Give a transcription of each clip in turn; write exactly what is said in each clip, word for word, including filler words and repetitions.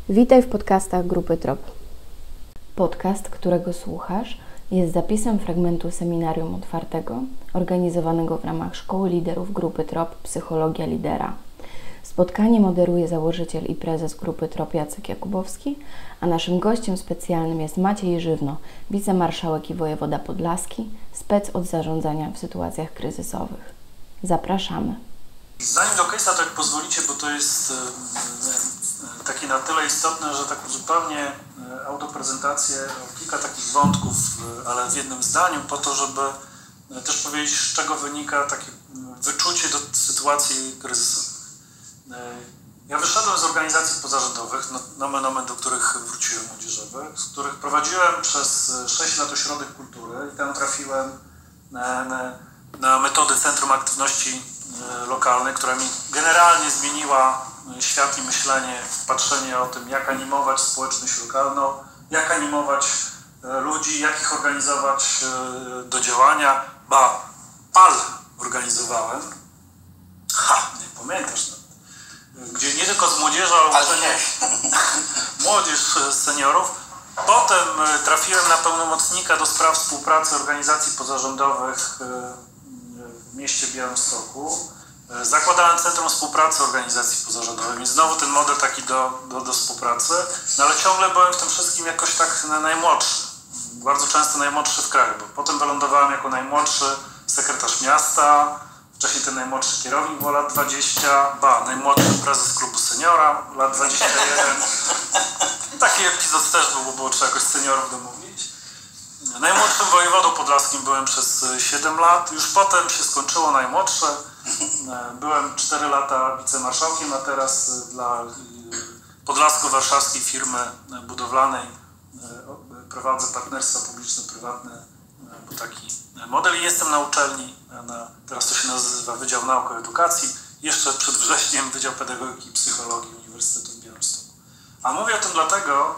Witaj w podcastach Grupy Trop. Podcast, którego słuchasz, jest zapisem fragmentu seminarium otwartego organizowanego w ramach Szkoły Liderów Grupy Trop Psychologia Lidera. Spotkanie moderuje założyciel i prezes Grupy Trop Jacek Jakubowski, a naszym gościem specjalnym jest Maciej Żywno, wicemarszałek i wojewoda podlaski, spec od zarządzania w sytuacjach kryzysowych. Zapraszamy. Zanim do case'a, to jak pozwolicie, bo to jest takie na tyle istotne, że tak zupełnie autoprezentację, kilka takich wątków, ale w jednym zdaniu, po to, żeby też powiedzieć, z czego wynika takie wyczucie do sytuacji kryzysowych. Ja wyszedłem z organizacji pozarządowych, nomen omen, do których wróciłem młodzieżowych, z których prowadziłem przez sześć lat ośrodek kultury i tam trafiłem na, na, na metody Centrum Aktywności Lokalnej, która mi generalnie zmieniła świat i myślenie, patrzenie o tym, jak animować społeczność lokalną, jak animować ludzi, jak ich organizować do działania. Ba, pal organizowałem. Ha, nie pamiętasz, no. Gdzie nie tylko z młodzieżą, ale uczenie młodzież seniorów. Potem trafiłem na pełnomocnika do spraw współpracy organizacji pozarządowych w mieście Białymstoku. Zakładałem Centrum Współpracy Organizacji Pozarządowych i znowu ten model taki do, do, do współpracy, no ale ciągle byłem w tym wszystkim jakoś tak na najmłodszy. Bardzo często najmłodszy w kraju, bo potem wylądowałem jako najmłodszy sekretarz miasta, wcześniej ten najmłodszy kierownik, bo lat dwadzieścia, ba, najmłodszy prezes klubu seniora, lat dwadzieścia jeden. Taki epizod też był, bo było trzeba jakoś seniorów domówić. Najmłodszym wojewodą podlaskim byłem przez siedem lat, już potem się skończyło najmłodsze. Byłem cztery lata wicemarszałkiem, a teraz dla podlasko-warszawskiej firmy budowlanej prowadzę partnerstwo publiczno-prywatne, bo taki model i jestem na uczelni, na, teraz to się nazywa Wydział Nauk i Edukacji, jeszcze przed wrześniem Wydział Pedagogiki i Psychologii Uniwersytetu w Białymstoku. A mówię o tym dlatego,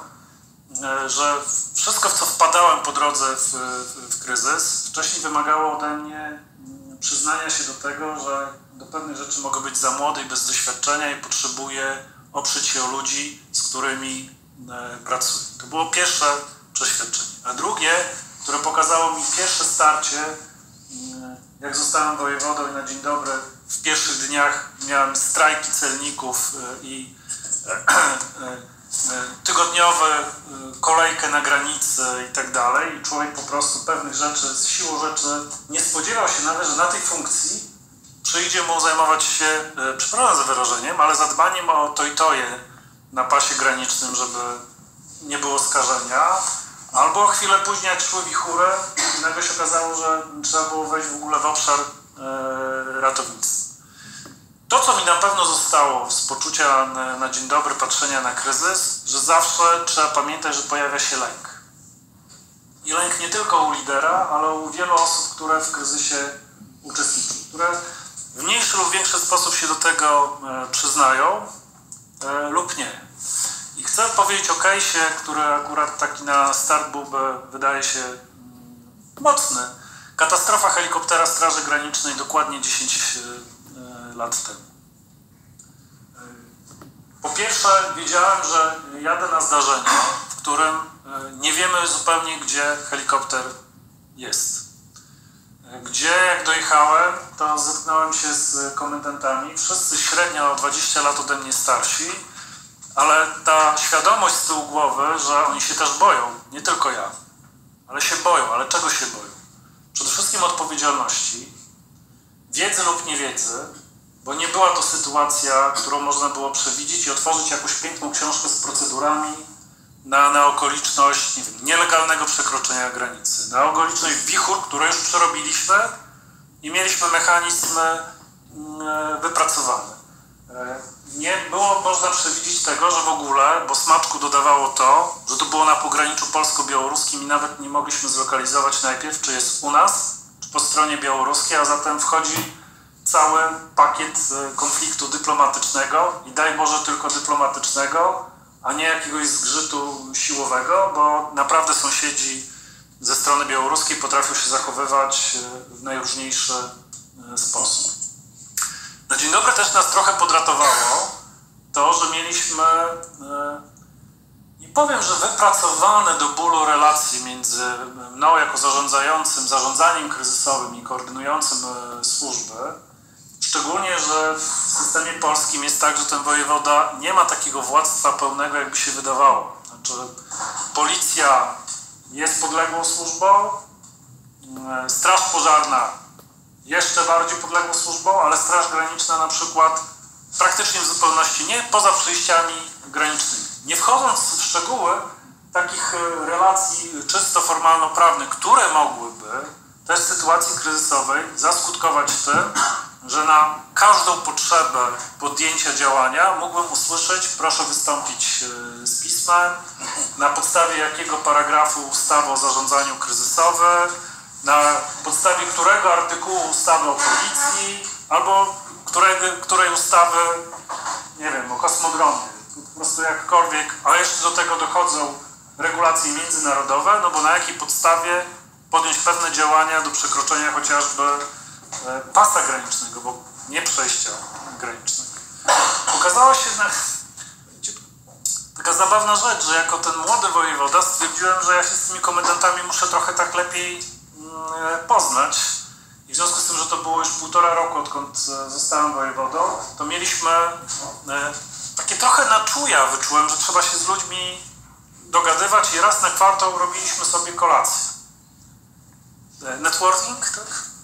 że wszystko, w co wpadałem po drodze w, w, w kryzys, wcześniej wymagało ode mnie przyznania się do tego, że do pewnych rzeczy mogę być za młody i bez doświadczenia i potrzebuję oprzeć się o ludzi, z którymi e, pracuję. To było pierwsze przeświadczenie. A drugie, które pokazało mi pierwsze starcie, e, jak zostałem wojewodą i na dzień dobry, w pierwszych dniach miałem strajki celników e, i e, e, tygodniowe kolejkę na granicy i tak dalej. I człowiek po prostu pewnych rzeczy, z siłą rzeczy nie spodziewał się nawet, że na tej funkcji przyjdzie mu zajmować się, przepraszam za wyrażeniem, ale zadbaniem o to i toje na pasie granicznym, żeby nie było skażenia. Albo chwilę później, jak szły wichury, nagle się okazało, że trzeba było wejść w ogóle w obszar e, ratownictwa. To, co mi na pewno zostało z poczucia na, na dzień dobry, patrzenia na kryzys, że zawsze trzeba pamiętać, że pojawia się lęk. I lęk nie tylko u lidera, ale u wielu osób, które w kryzysie uczestniczą, które w mniejszy lub większy sposób się do tego e, przyznają e, lub nie. I chcę powiedzieć o case'ie, który akurat taki na start byłby, wydaje się, mm, mocny. Katastrofa helikoptera Straży Granicznej dokładnie dziesięć lat temu. Po pierwsze, wiedziałem, że jadę na zdarzenie, w którym nie wiemy zupełnie, gdzie helikopter jest. Gdzie, jak dojechałem, to zetknąłem się z komendantami, wszyscy średnio o dwadzieścia lat ode mnie starsi, ale ta świadomość z tyłu głowy, że oni się też boją, nie tylko ja, ale się boją, ale czego się boją? Przede wszystkim odpowiedzialności, wiedzy lub niewiedzy, bo nie była to sytuacja, którą można było przewidzieć i otworzyć jakąś piękną książkę z procedurami na, na okoliczność, nie wiem, nielegalnego przekroczenia granicy, na okoliczność wichur, które już przerobiliśmy i mieliśmy mechanizm wypracowany. Nie było można przewidzieć tego, że w ogóle, bo smaczku dodawało to, że to było na pograniczu polsko-białoruskim i nawet nie mogliśmy zlokalizować najpierw, czy jest u nas, czy po stronie białoruskiej, a zatem wchodzi cały pakiet konfliktu dyplomatycznego i daj Boże tylko dyplomatycznego, a nie jakiegoś zgrzytu siłowego, bo naprawdę sąsiedzi ze strony białoruskiej potrafią się zachowywać w najróżniejszy sposób. Na dzień dobry też nas trochę podratowało to, że mieliśmy powiem, że wypracowane do bólu relacje między mną jako zarządzającym, zarządzaniem kryzysowym i koordynującym służby, szczególnie, że w systemie polskim jest tak, że ten wojewoda nie ma takiego władztwa pełnego, jakby się wydawało. Znaczy, policja jest podległą służbą, straż pożarna jeszcze bardziej podległą służbą, ale straż graniczna na przykład praktycznie w zupełności nie, poza przejściami granicznymi. Nie wchodząc w szczegóły takich relacji czysto formalno-prawnych, które mogłyby też w sytuacji kryzysowej zaskutkować tym, że na każdą potrzebę podjęcia działania mógłbym usłyszeć, proszę wystąpić z pismem, na podstawie jakiego paragrafu ustawy o zarządzaniu kryzysowym, na podstawie którego artykułu ustawy o policji, albo którego, której ustawy, nie wiem, o kosmodromie, po prostu jakkolwiek, a jeszcze do tego dochodzą regulacje międzynarodowe, no bo na jakiej podstawie podjąć pewne działania do przekroczenia chociażby pasa granicznego, bo nie przejścia granicznego. Okazało się, że taka zabawna rzecz, że jako ten młody wojewoda stwierdziłem, że ja się z tymi komendantami muszę trochę tak lepiej poznać. I w związku z tym, że to było już półtora roku, odkąd zostałem wojewodą, to mieliśmy takie trochę na czuja, wyczułem, że trzeba się z ludźmi dogadywać i raz na kwartał robiliśmy sobie kolację. Networking, tak?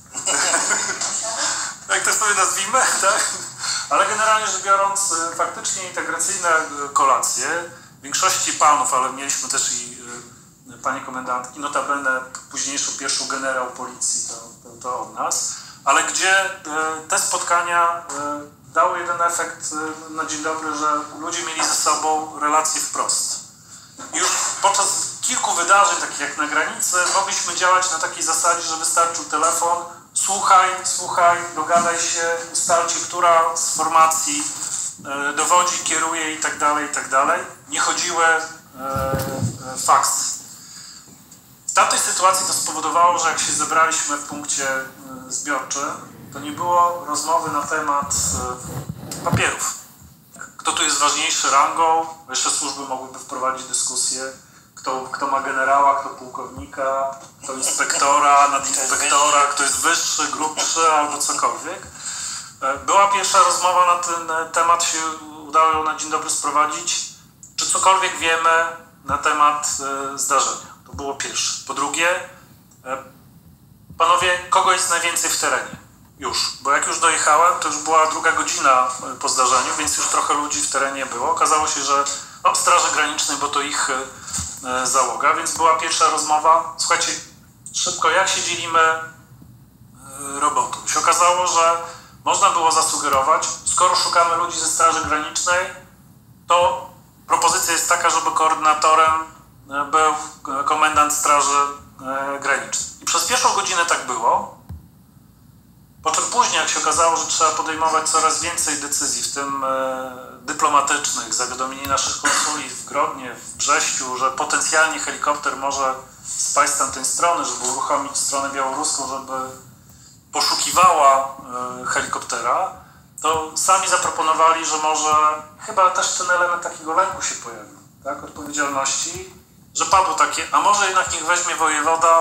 Jak to sobie nazwijmy, tak? Ale generalnie rzecz biorąc, faktycznie integracyjne kolacje, w większości panów, ale mieliśmy też i panie komendantki, notabene późniejszą pierwszą generał policji, to, to, to od nas, ale gdzie te spotkania dały jeden efekt na dzień dobry, że ludzie mieli ze sobą relacje wprost. I już podczas kilku wydarzeń, takich jak na granicy, mogliśmy działać na takiej zasadzie, że wystarczył telefon, słuchaj, słuchaj, dogadaj się, ustalcie, która z formacji dowodzi, kieruje i tak dalej, i tak dalej. Nie chodziły faksy. W tamtej sytuacji to spowodowało, że jak się zebraliśmy w punkcie zbiorczym, to nie było rozmowy na temat papierów. Kto tu jest ważniejszy rangą, jeszcze służby mogłyby wprowadzić dyskusję, kto, kto ma generała, kto pułkownika, kto inspektora, nadinspektora, kto jest wyższy, grubszy albo cokolwiek. Była pierwsza rozmowa na ten temat, się udało ją na dzień dobry sprowadzić. Czy cokolwiek wiemy na temat zdarzenia? To było pierwsze. Po drugie, panowie, kogo jest najwięcej w terenie? Już, bo jak już dojechałem, to już była druga godzina po zdarzeniu, więc już trochę ludzi w terenie było. Okazało się, że no, Straży Granicznej, bo to ich e, załoga, więc była pierwsza rozmowa. Słuchajcie, szybko, jak się dzielimy e, robotą? Się okazało, że można było zasugerować, skoro szukamy ludzi ze Straży Granicznej, to propozycja jest taka, żeby koordynatorem e, był komendant Straży e, Granicznej. I przez pierwszą godzinę tak było. Po czym później, jak się okazało, że trzeba podejmować coraz więcej decyzji, w tym e, dyplomatycznych, zawiadomienie naszych konsuli w Grodnie, w Brześciu, że potencjalnie helikopter może spaść z tamtej strony, żeby uruchomić stronę białoruską, żeby poszukiwała e, helikoptera, to sami zaproponowali, że może chyba też ten element takiego lęku się pojawił, tak, odpowiedzialności, że padło takie, a może jednak niech weźmie wojewoda,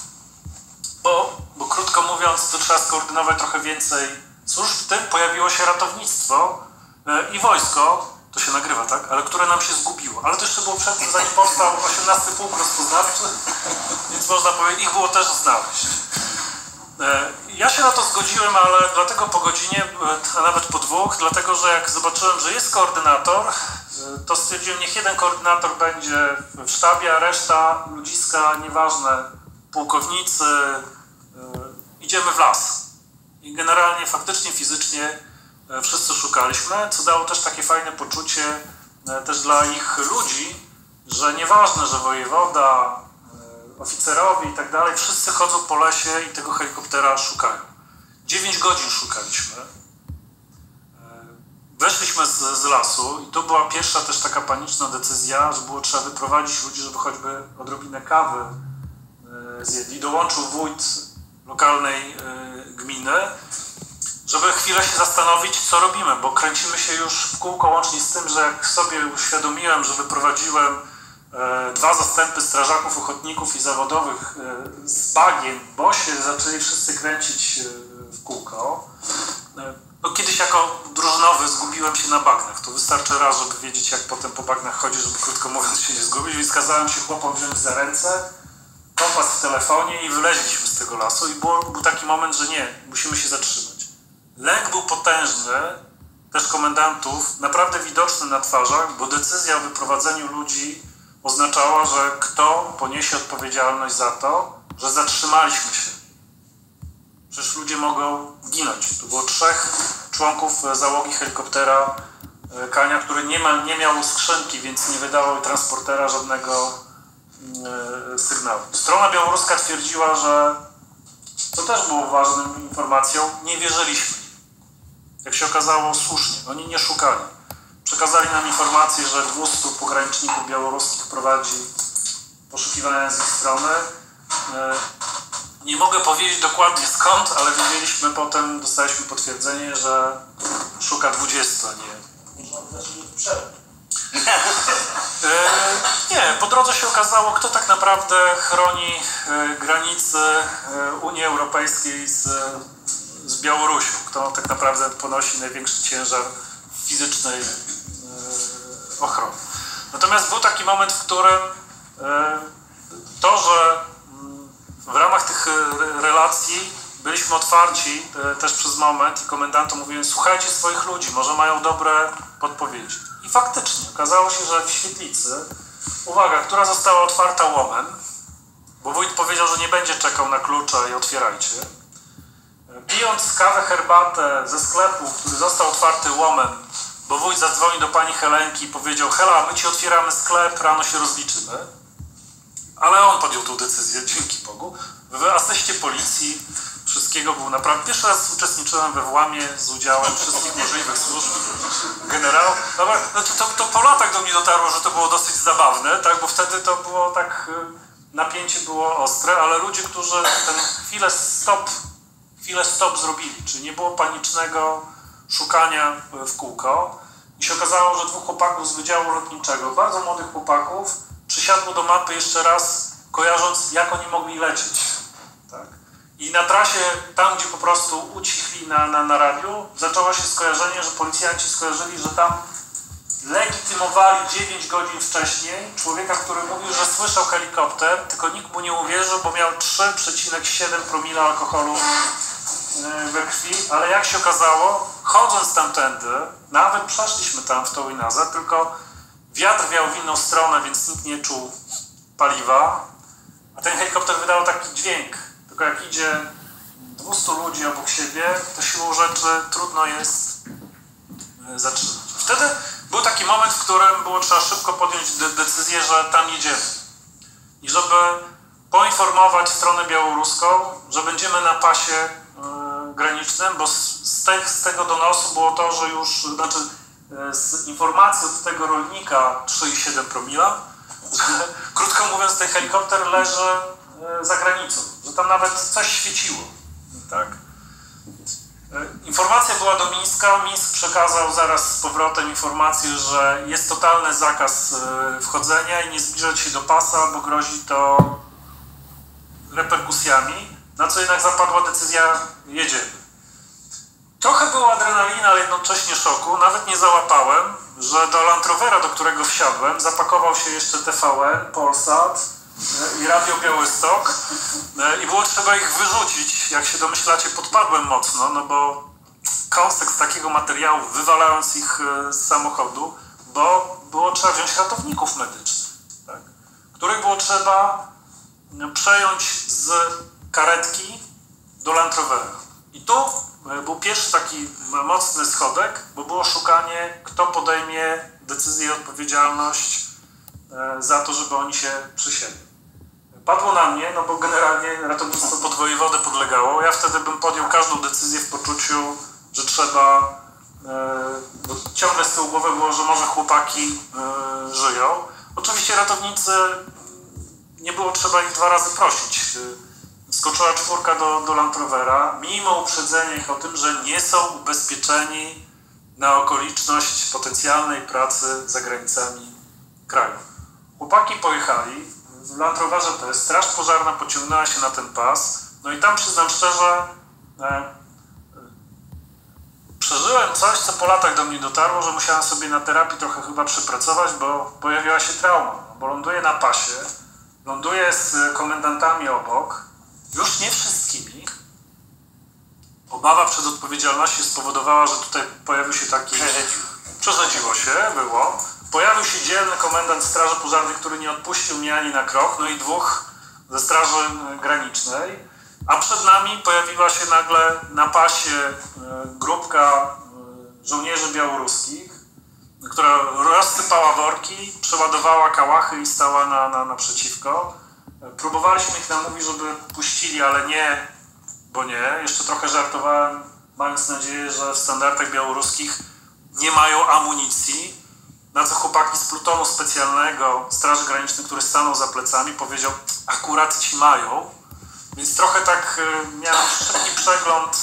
Bo, bo krótko mówiąc, to trzeba skoordynować trochę więcej służb. W tym pojawiło się ratownictwo yy, i wojsko, to się nagrywa, tak? Ale które nam się zgubiło. Ale to jeszcze było przed tym, zanim powstał osiemnasty pułk rozpoznawczy, więc można powiedzieć, ich było też znaleźć. Yy, ja się na to zgodziłem, ale dlatego po godzinie, a nawet po dwóch, dlatego, że jak zobaczyłem, że jest koordynator, yy, to stwierdziłem, niech jeden koordynator będzie w sztabie, a reszta ludziska, nieważne, pułkownicy, yy, idziemy w las. I generalnie, faktycznie, fizycznie yy, wszyscy szukaliśmy, co dało też takie fajne poczucie yy, też dla ich ludzi, że nieważne, że wojewoda, yy, oficerowie i tak dalej, wszyscy chodzą po lesie i tego helikoptera szukają. Dziewięć godzin szukaliśmy. Yy, weszliśmy z, z lasu i to była pierwsza też taka paniczna decyzja, że było trzeba wyprowadzić ludzi, żeby choćby odrobinę kawy zjedli. Dołączył wójt lokalnej y, gminy, żeby chwilę się zastanowić, co robimy, bo kręcimy się już w kółko, łącznie z tym, że jak sobie uświadomiłem, że wyprowadziłem dwa zastępy strażaków, ochotników i zawodowych z bagien, bo się zaczęli wszyscy kręcić w kółko. No, kiedyś jako drużynowy zgubiłem się na bagnach. To wystarczy raz, żeby wiedzieć, jak potem po bagnach chodzi, żeby krótko mówiąc się nie zgubić, więc kazałem się chłopom wziąć za ręce, kompas w telefonie i wyleźliśmy z tego lasu i było, był taki moment, że nie, musimy się zatrzymać. Lęk był potężny, też komendantów, naprawdę widoczny na twarzach, bo decyzja o wyprowadzeniu ludzi oznaczała, że kto poniesie odpowiedzialność za to, że zatrzymaliśmy się. Przecież ludzie mogą ginąć. To było trzech członków załogi helikoptera Kania, który nie, ma, nie miał skrzynki, więc nie wydawał transportera żadnego e, sygnału. Strona białoruska twierdziła, że, to też było ważną informacją, nie wierzyliśmy. Jak się okazało, słusznie. Oni nie szukali. Przekazali nam informację, że dwustu pograniczników białoruskich prowadzi poszukiwania z ich strony. Nie mogę powiedzieć dokładnie skąd, ale wiedzieliśmy potem, dostaliśmy potwierdzenie, że szuka dwudziestu, a nie... Nie, po drodze się okazało, kto tak naprawdę chroni granice Unii Europejskiej z, z Białorusią. Kto tak naprawdę ponosi największy ciężar fizycznej ochrony. Natomiast był taki moment, w którym to, że w ramach tych relacji byliśmy otwarci też przez moment i komendantom mówiłem, słuchajcie swoich ludzi, może mają dobre podpowiedzi. I faktycznie okazało się, że w świetlicy, uwaga, która została otwarta łomem, bo wójt powiedział, że nie będzie czekał na klucze i otwierajcie. Pijąc kawę, herbatę ze sklepu, który został otwarty łomem, bo wójt zadzwonił do pani Helenki i powiedział, Hela, my ci otwieramy sklep, rano się rozliczymy. Ale on podjął tę decyzję, dzięki Bogu. W asyście policji wszystkiego był naprawdę... Pierwszy raz uczestniczyłem we włamie z udziałem wszystkich możliwych służb generałów. Dobra, no to, to, to po latach do mnie dotarło, że to było dosyć zabawne, tak? Bo wtedy to było tak... Napięcie było ostre, ale ludzie, którzy ten chwilę stop, chwilę stop zrobili, czyli nie było panicznego szukania w kółko. I się okazało, że dwóch chłopaków z Wydziału Lotniczego, bardzo młodych chłopaków, przysiadło do mapy jeszcze raz, kojarząc, jak oni mogli lecieć. Tak? I na trasie, tam gdzie po prostu ucichli na, na, na radiu, zaczęło się skojarzenie, że policjanci skojarzyli, że tam legitymowali dziewięć godzin wcześniej człowieka, który mówił, że słyszał helikopter, tylko nikt mu nie uwierzył, bo miał trzy przecinek siedem promila alkoholu we krwi, ale jak się okazało, chodząc tamtędy, nawet przeszliśmy tam w tą Inazę, tylko wiatr wiał w inną stronę, więc nikt nie czuł paliwa, a ten helikopter wydał taki dźwięk. Tylko jak idzie dwieście ludzi obok siebie, to siłą rzeczy trudno jest zatrzymać. Wtedy był taki moment, w którym było trzeba szybko podjąć de- decyzję, że tam jedziemy. I żeby poinformować stronę białoruską, że będziemy na pasie yy, granicznym, bo z, z, te, z tego donosu było to, że już, znaczy z informacji od tego rolnika trzy przecinek siedem promila, że, krótko mówiąc, ten helikopter leży za granicą, że tam nawet coś świeciło. Tak? Informacja była do Mińska, Mińsk przekazał zaraz z powrotem informację, że jest totalny zakaz wchodzenia i nie zbliżać się do pasa, bo grozi to reperkusjami, na co jednak zapadła decyzja, jedziemy. Trochę było adrenalina, ale jednocześnie szoku. Nawet nie załapałem, że do Land Rovera, do którego wsiadłem, zapakował się jeszcze T V N, Polsat i Radio Białystok i było trzeba ich wyrzucić. Jak się domyślacie, podpadłem mocno, no bo kontekst takiego materiału, wywalając ich z samochodu, bo było trzeba wziąć ratowników medycznych, tak? Których było trzeba przejąć z karetki do Land Rovera. I tu był pierwszy taki mocny schodek, bo było szukanie, kto podejmie decyzję i odpowiedzialność za to, żeby oni się przysięli. Padło na mnie, no bo generalnie ratownictwo pod wojewodę podlegało. Ja wtedy bym podjął każdą decyzję w poczuciu, że trzeba, bo ciągle z tyłu głowy było, że może chłopaki żyją. Oczywiście ratownicy, nie było trzeba ich dwa razy prosić. Skoczyła czwórka do, do Land Rovera, mimo uprzedzenia ich o tym, że nie są ubezpieczeni na okoliczność potencjalnej pracy za granicami kraju. chłopaki pojechali, w Land Roverze to jest, straż pożarna pociągnęła się na ten pas, no i tam przyznam szczerze, e, przeżyłem coś, co po latach do mnie dotarło, że musiałem sobie na terapii trochę chyba przepracować, bo pojawiła się trauma, bo ląduję na pasie, ląduję z komendantami obok, już nie wszystkimi. Obawa przed odpowiedzialnością spowodowała, że tutaj pojawił się taki... Przerzedziło się, było. Pojawił się dzielny komendant Straży Pożarnej, który nie odpuścił mnie ani na krok, no i dwóch ze Straży Granicznej. A przed nami pojawiła się nagle na pasie grupka żołnierzy białoruskich, która rozsypała worki, przeładowała kałachy i stała na, na, naprzeciwko. Próbowaliśmy ich namówić, żeby puścili, ale nie, bo nie. Jeszcze trochę żartowałem, mając nadzieję, że w standardach białoruskich nie mają amunicji. Na co chłopaki z plutonu specjalnego Straży Granicznej, który stanął za plecami, powiedział, akurat ci mają. Więc trochę tak y, miałem szybki przegląd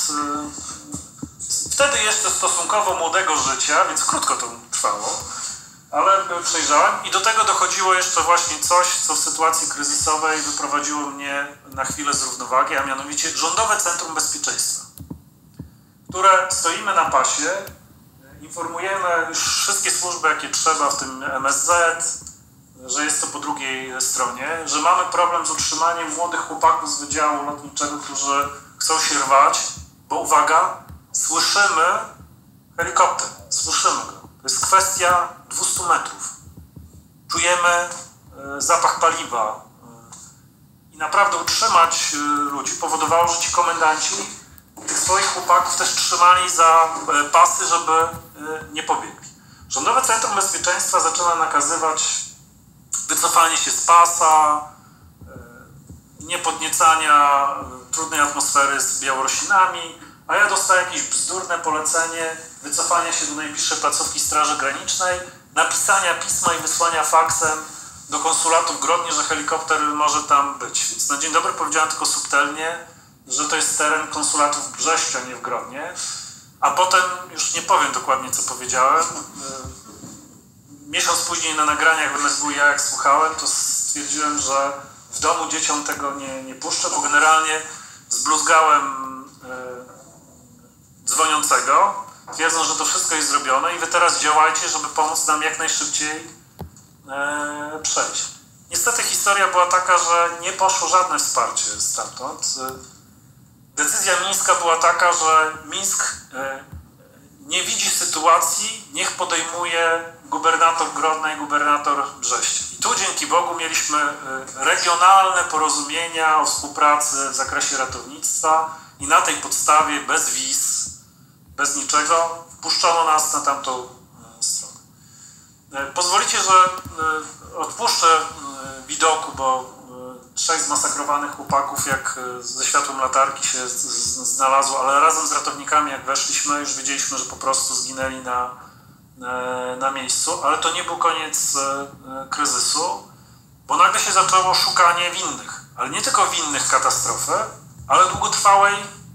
y, wtedy jeszcze stosunkowo młodego życia, więc krótko to trwało, ale y, przejrzałem i do tego dochodziło jeszcze właśnie coś, co w sytuacji kryzysowej wyprowadziło mnie na chwilę z równowagi, a mianowicie Rządowe Centrum Bezpieczeństwa, które stoimy na pasie, informujemy już wszystkie służby, jakie trzeba, w tym M S Z, że jest to po drugiej stronie, że mamy problem z utrzymaniem młodych chłopaków z Wydziału Lotniczego, którzy chcą się rwać, bo uwaga, słyszymy helikopter, słyszymy go. To jest kwestia dwustu metrów. Czujemy y, zapach paliwa y, i naprawdę utrzymać y, ludzi powodowało, że ci komendanci tych swoich chłopaków też trzymali za y, pasy, żeby y, nie pobiegli. Rządowe Centrum Bezpieczeństwa zaczyna nakazywać wycofanie się z pasa, niepodniecania trudnej atmosfery z Białorusinami, a ja dostaję jakieś bzdurne polecenie wycofania się do najbliższej placówki Straży Granicznej, napisania pisma i wysłania faksem do konsulatu w Grodnie, że helikopter może tam być. Więc na dzień dobry powiedziałem tylko subtelnie, że to jest teren konsulatu w Brześciu, a nie w Grodnie, a potem już nie powiem dokładnie, co powiedziałem. Miesiąc później na nagraniach w M S W ja jak słuchałem, to stwierdziłem, że w domu dzieciom tego nie, nie puszczę, bo generalnie zbluzgałem e, dzwoniącego, twierdząc, że to wszystko jest zrobione i wy teraz działajcie, żeby pomóc nam jak najszybciej e, przejść. Niestety historia była taka, że nie poszło żadne wsparcie stamtąd. Decyzja mińska była taka, że Mińsk e, nie widzi sytuacji, niech podejmuje gubernator Grodna i gubernator Brześcia. I tu dzięki Bogu mieliśmy regionalne porozumienia o współpracy w zakresie ratownictwa i na tej podstawie bez wiz, bez niczego wpuszczono nas na tamtą stronę. Pozwolicie, że odpuszczę widoku, bo trzech zmasakrowanych chłopaków jak ze światłem latarki się znalazło, ale razem z ratownikami jak weszliśmy, już wiedzieliśmy, że po prostu zginęli na, na miejscu, ale to nie był koniec kryzysu, bo nagle się zaczęło szukanie winnych, ale nie tylko winnych katastrofy, ale długotrwałej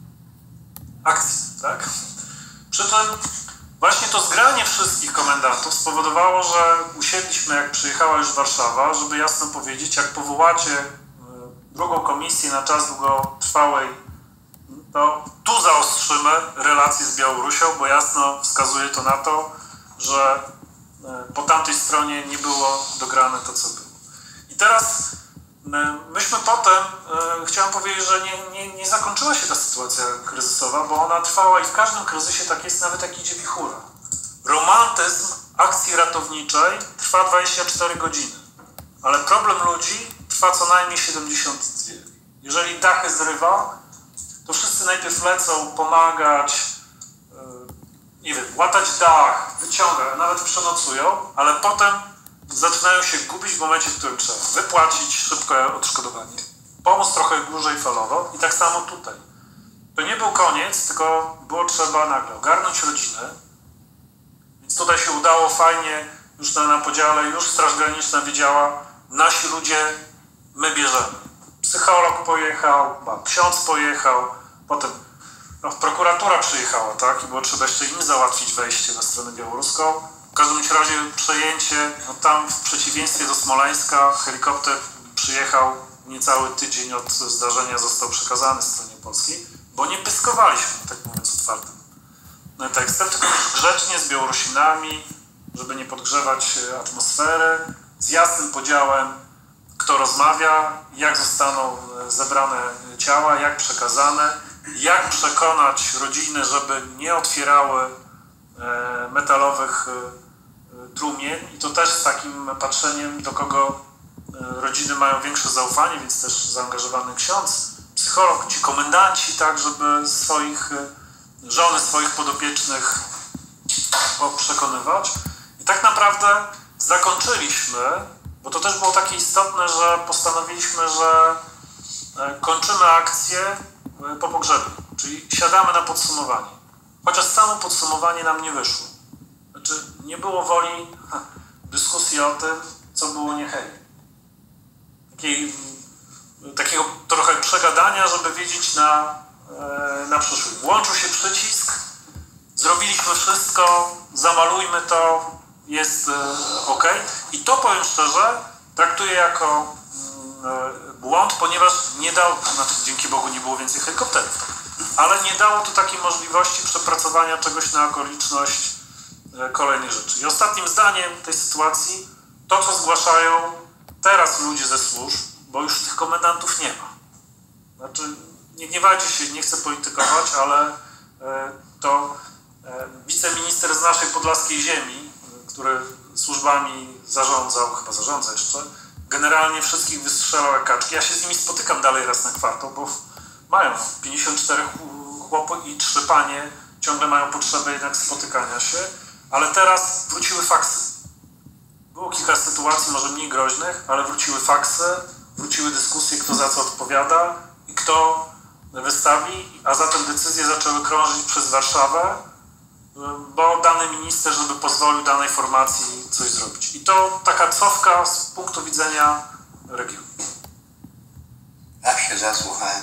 akcji, tak? Przy czym właśnie to zgranie wszystkich komendantów spowodowało, że usiedliśmy, jak przyjechała już Warszawa, żeby jasno powiedzieć, jak powołacie drugą komisję na czas długotrwałej, to tu zaostrzymy relacje z Białorusią, bo jasno wskazuje to na to, że po tamtej stronie nie było dograne to, co było. I teraz myśmy potem, chciałem powiedzieć, że nie, nie, nie zakończyła się ta sytuacja kryzysowa, bo ona trwała i w każdym kryzysie tak jest, nawet jak idzie wichura. Romantyzm akcji ratowniczej trwa dwadzieścia cztery godziny, ale problem ludzi trwa co najmniej siedemdziesiąt dwie. Jeżeli dachy zrywa, to wszyscy najpierw lecą pomagać, nie wiem, łatać dach, wyciągać, nawet przenocują, ale potem zaczynają się gubić w momencie, w którym trzeba wypłacić szybko odszkodowanie, pomóc trochę dłużej falowo i tak samo tutaj. To nie był koniec, tylko było trzeba nagle ogarnąć rodzinę, więc tutaj się udało fajnie, już na, na podziale, już Straż Graniczna wiedziała, nasi ludzie, my bierzemy. Psycholog pojechał, ksiądz pojechał, potem no, prokuratura przyjechała, tak? I było trzeba jeszcze im załatwić wejście na stronę białoruską. W każdym razie przejęcie, no tam w przeciwieństwie do Smoleńska helikopter przyjechał nicały tydzień od zdarzenia, został przekazany stronie polskiej, bo nie pyskowaliśmy, tak mówiąc otwartym tekstem, tylko grzecznie z Białorusinami, żeby nie podgrzewać atmosfery, z jasnym podziałem, kto rozmawia, jak zostaną zebrane ciała, jak przekazane, jak przekonać rodziny, żeby nie otwierały metalowych trumien i to też z takim patrzeniem, do kogo rodziny mają większe zaufanie, więc też zaangażowany ksiądz, psycholog, ci komendanci, tak, żeby swoich żony, swoich podopiecznych przekonywać. I tak naprawdę zakończyliśmy, bo to też było takie istotne, że postanowiliśmy, że kończymy akcję po pogrzebie, czyli siadamy na podsumowanie. Chociaż samo podsumowanie nam nie wyszło. Znaczy nie było woli ha, dyskusji o tym, co było nie hej. Takiej, takiego trochę przegadania, żeby wiedzieć na, na przyszłość. Włączył się przycisk, zrobiliśmy wszystko, zamalujmy to, jest ok. I to, powiem szczerze, traktuję jako błąd, ponieważ nie dał, znaczy dzięki Bogu nie było więcej helikopterów, ale nie dało to takiej możliwości przepracowania czegoś na okoliczność kolejnych rzeczy. I ostatnim zdaniem tej sytuacji, to co zgłaszają teraz ludzie ze służb, bo już tych komendantów nie ma. Znaczy, nie gniewajcie się, nie chcę politykować, ale to wiceminister z naszej podlaskiej ziemi, który służbami zarządzał, chyba zarządza jeszcze, generalnie wszystkich wystrzelał jak kaczki. Ja się z nimi spotykam dalej raz na kwartał, bo mają pięćdziesiąt cztery chłopy i trzy panie, ciągle mają potrzebę jednak spotykania się, ale teraz wróciły faksy. Było kilka sytuacji, może mniej groźnych, ale wróciły faksy, wróciły dyskusje, kto za co odpowiada i kto wystawi, a zatem decyzje zaczęły krążyć przez Warszawę, bo dany minister, żeby pozwolił danej formacji coś zrobić. I to taka cofka z punktu widzenia regionu. A się zasłuchałem.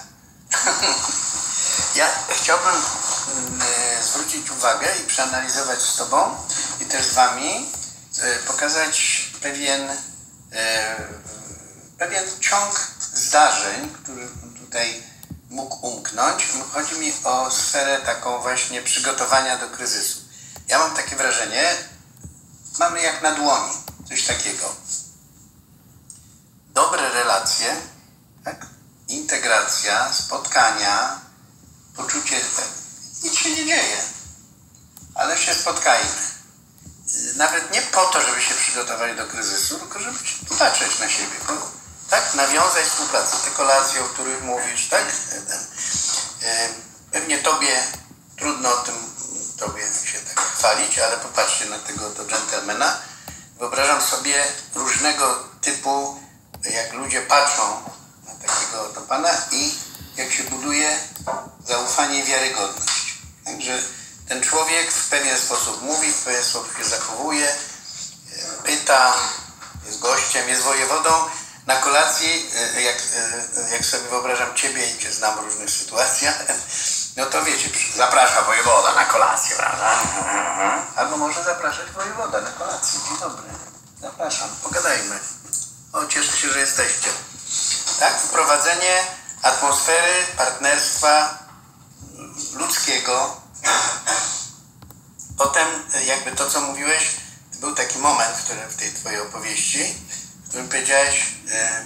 Ja chciałbym y, zwrócić uwagę i przeanalizować z Tobą i też z Wami, y, pokazać pewien, y, pewien ciąg zdarzeń, który tutaj mógł umknąć. Chodzi mi o sferę taką właśnie przygotowania do kryzysu. Ja mam takie wrażenie, mamy jak na dłoni coś takiego. Dobre relacje, tak? Integracja, spotkania, poczucie, nic się nie dzieje, ale się spotkajmy. Nawet nie po to, żeby się przygotowali do kryzysu, tylko żeby popatrzeć na siebie, tak? Nawiązać współpracę, te kolacje, o których mówisz, tak? Pewnie Tobie trudno o tym Tobie się tak chwalić, ale popatrzcie na tego to dżentelmena. Wyobrażam sobie różnego typu, jak ludzie patrzą na takiego to pana i jak się buduje zaufanie i wiarygodność. Także ten człowiek w pewien sposób mówi, w pewien sposób się zachowuje, pyta, jest gościem, jest wojewodą. Na kolacji, jak, jak sobie wyobrażam Ciebie i Cię znam w różnych sytuacjach, no to wiecie, zaprasza wojewoda na kolację, prawda? Albo może zapraszać wojewoda na kolację. Dzień dobry, zapraszam, pogadajmy. O, cieszę się, że jesteście. Tak, wprowadzenie atmosfery partnerstwa ludzkiego. Potem jakby to, co mówiłeś, był taki moment, w którym w tej Twojej opowieści, w którym powiedziałeś, e,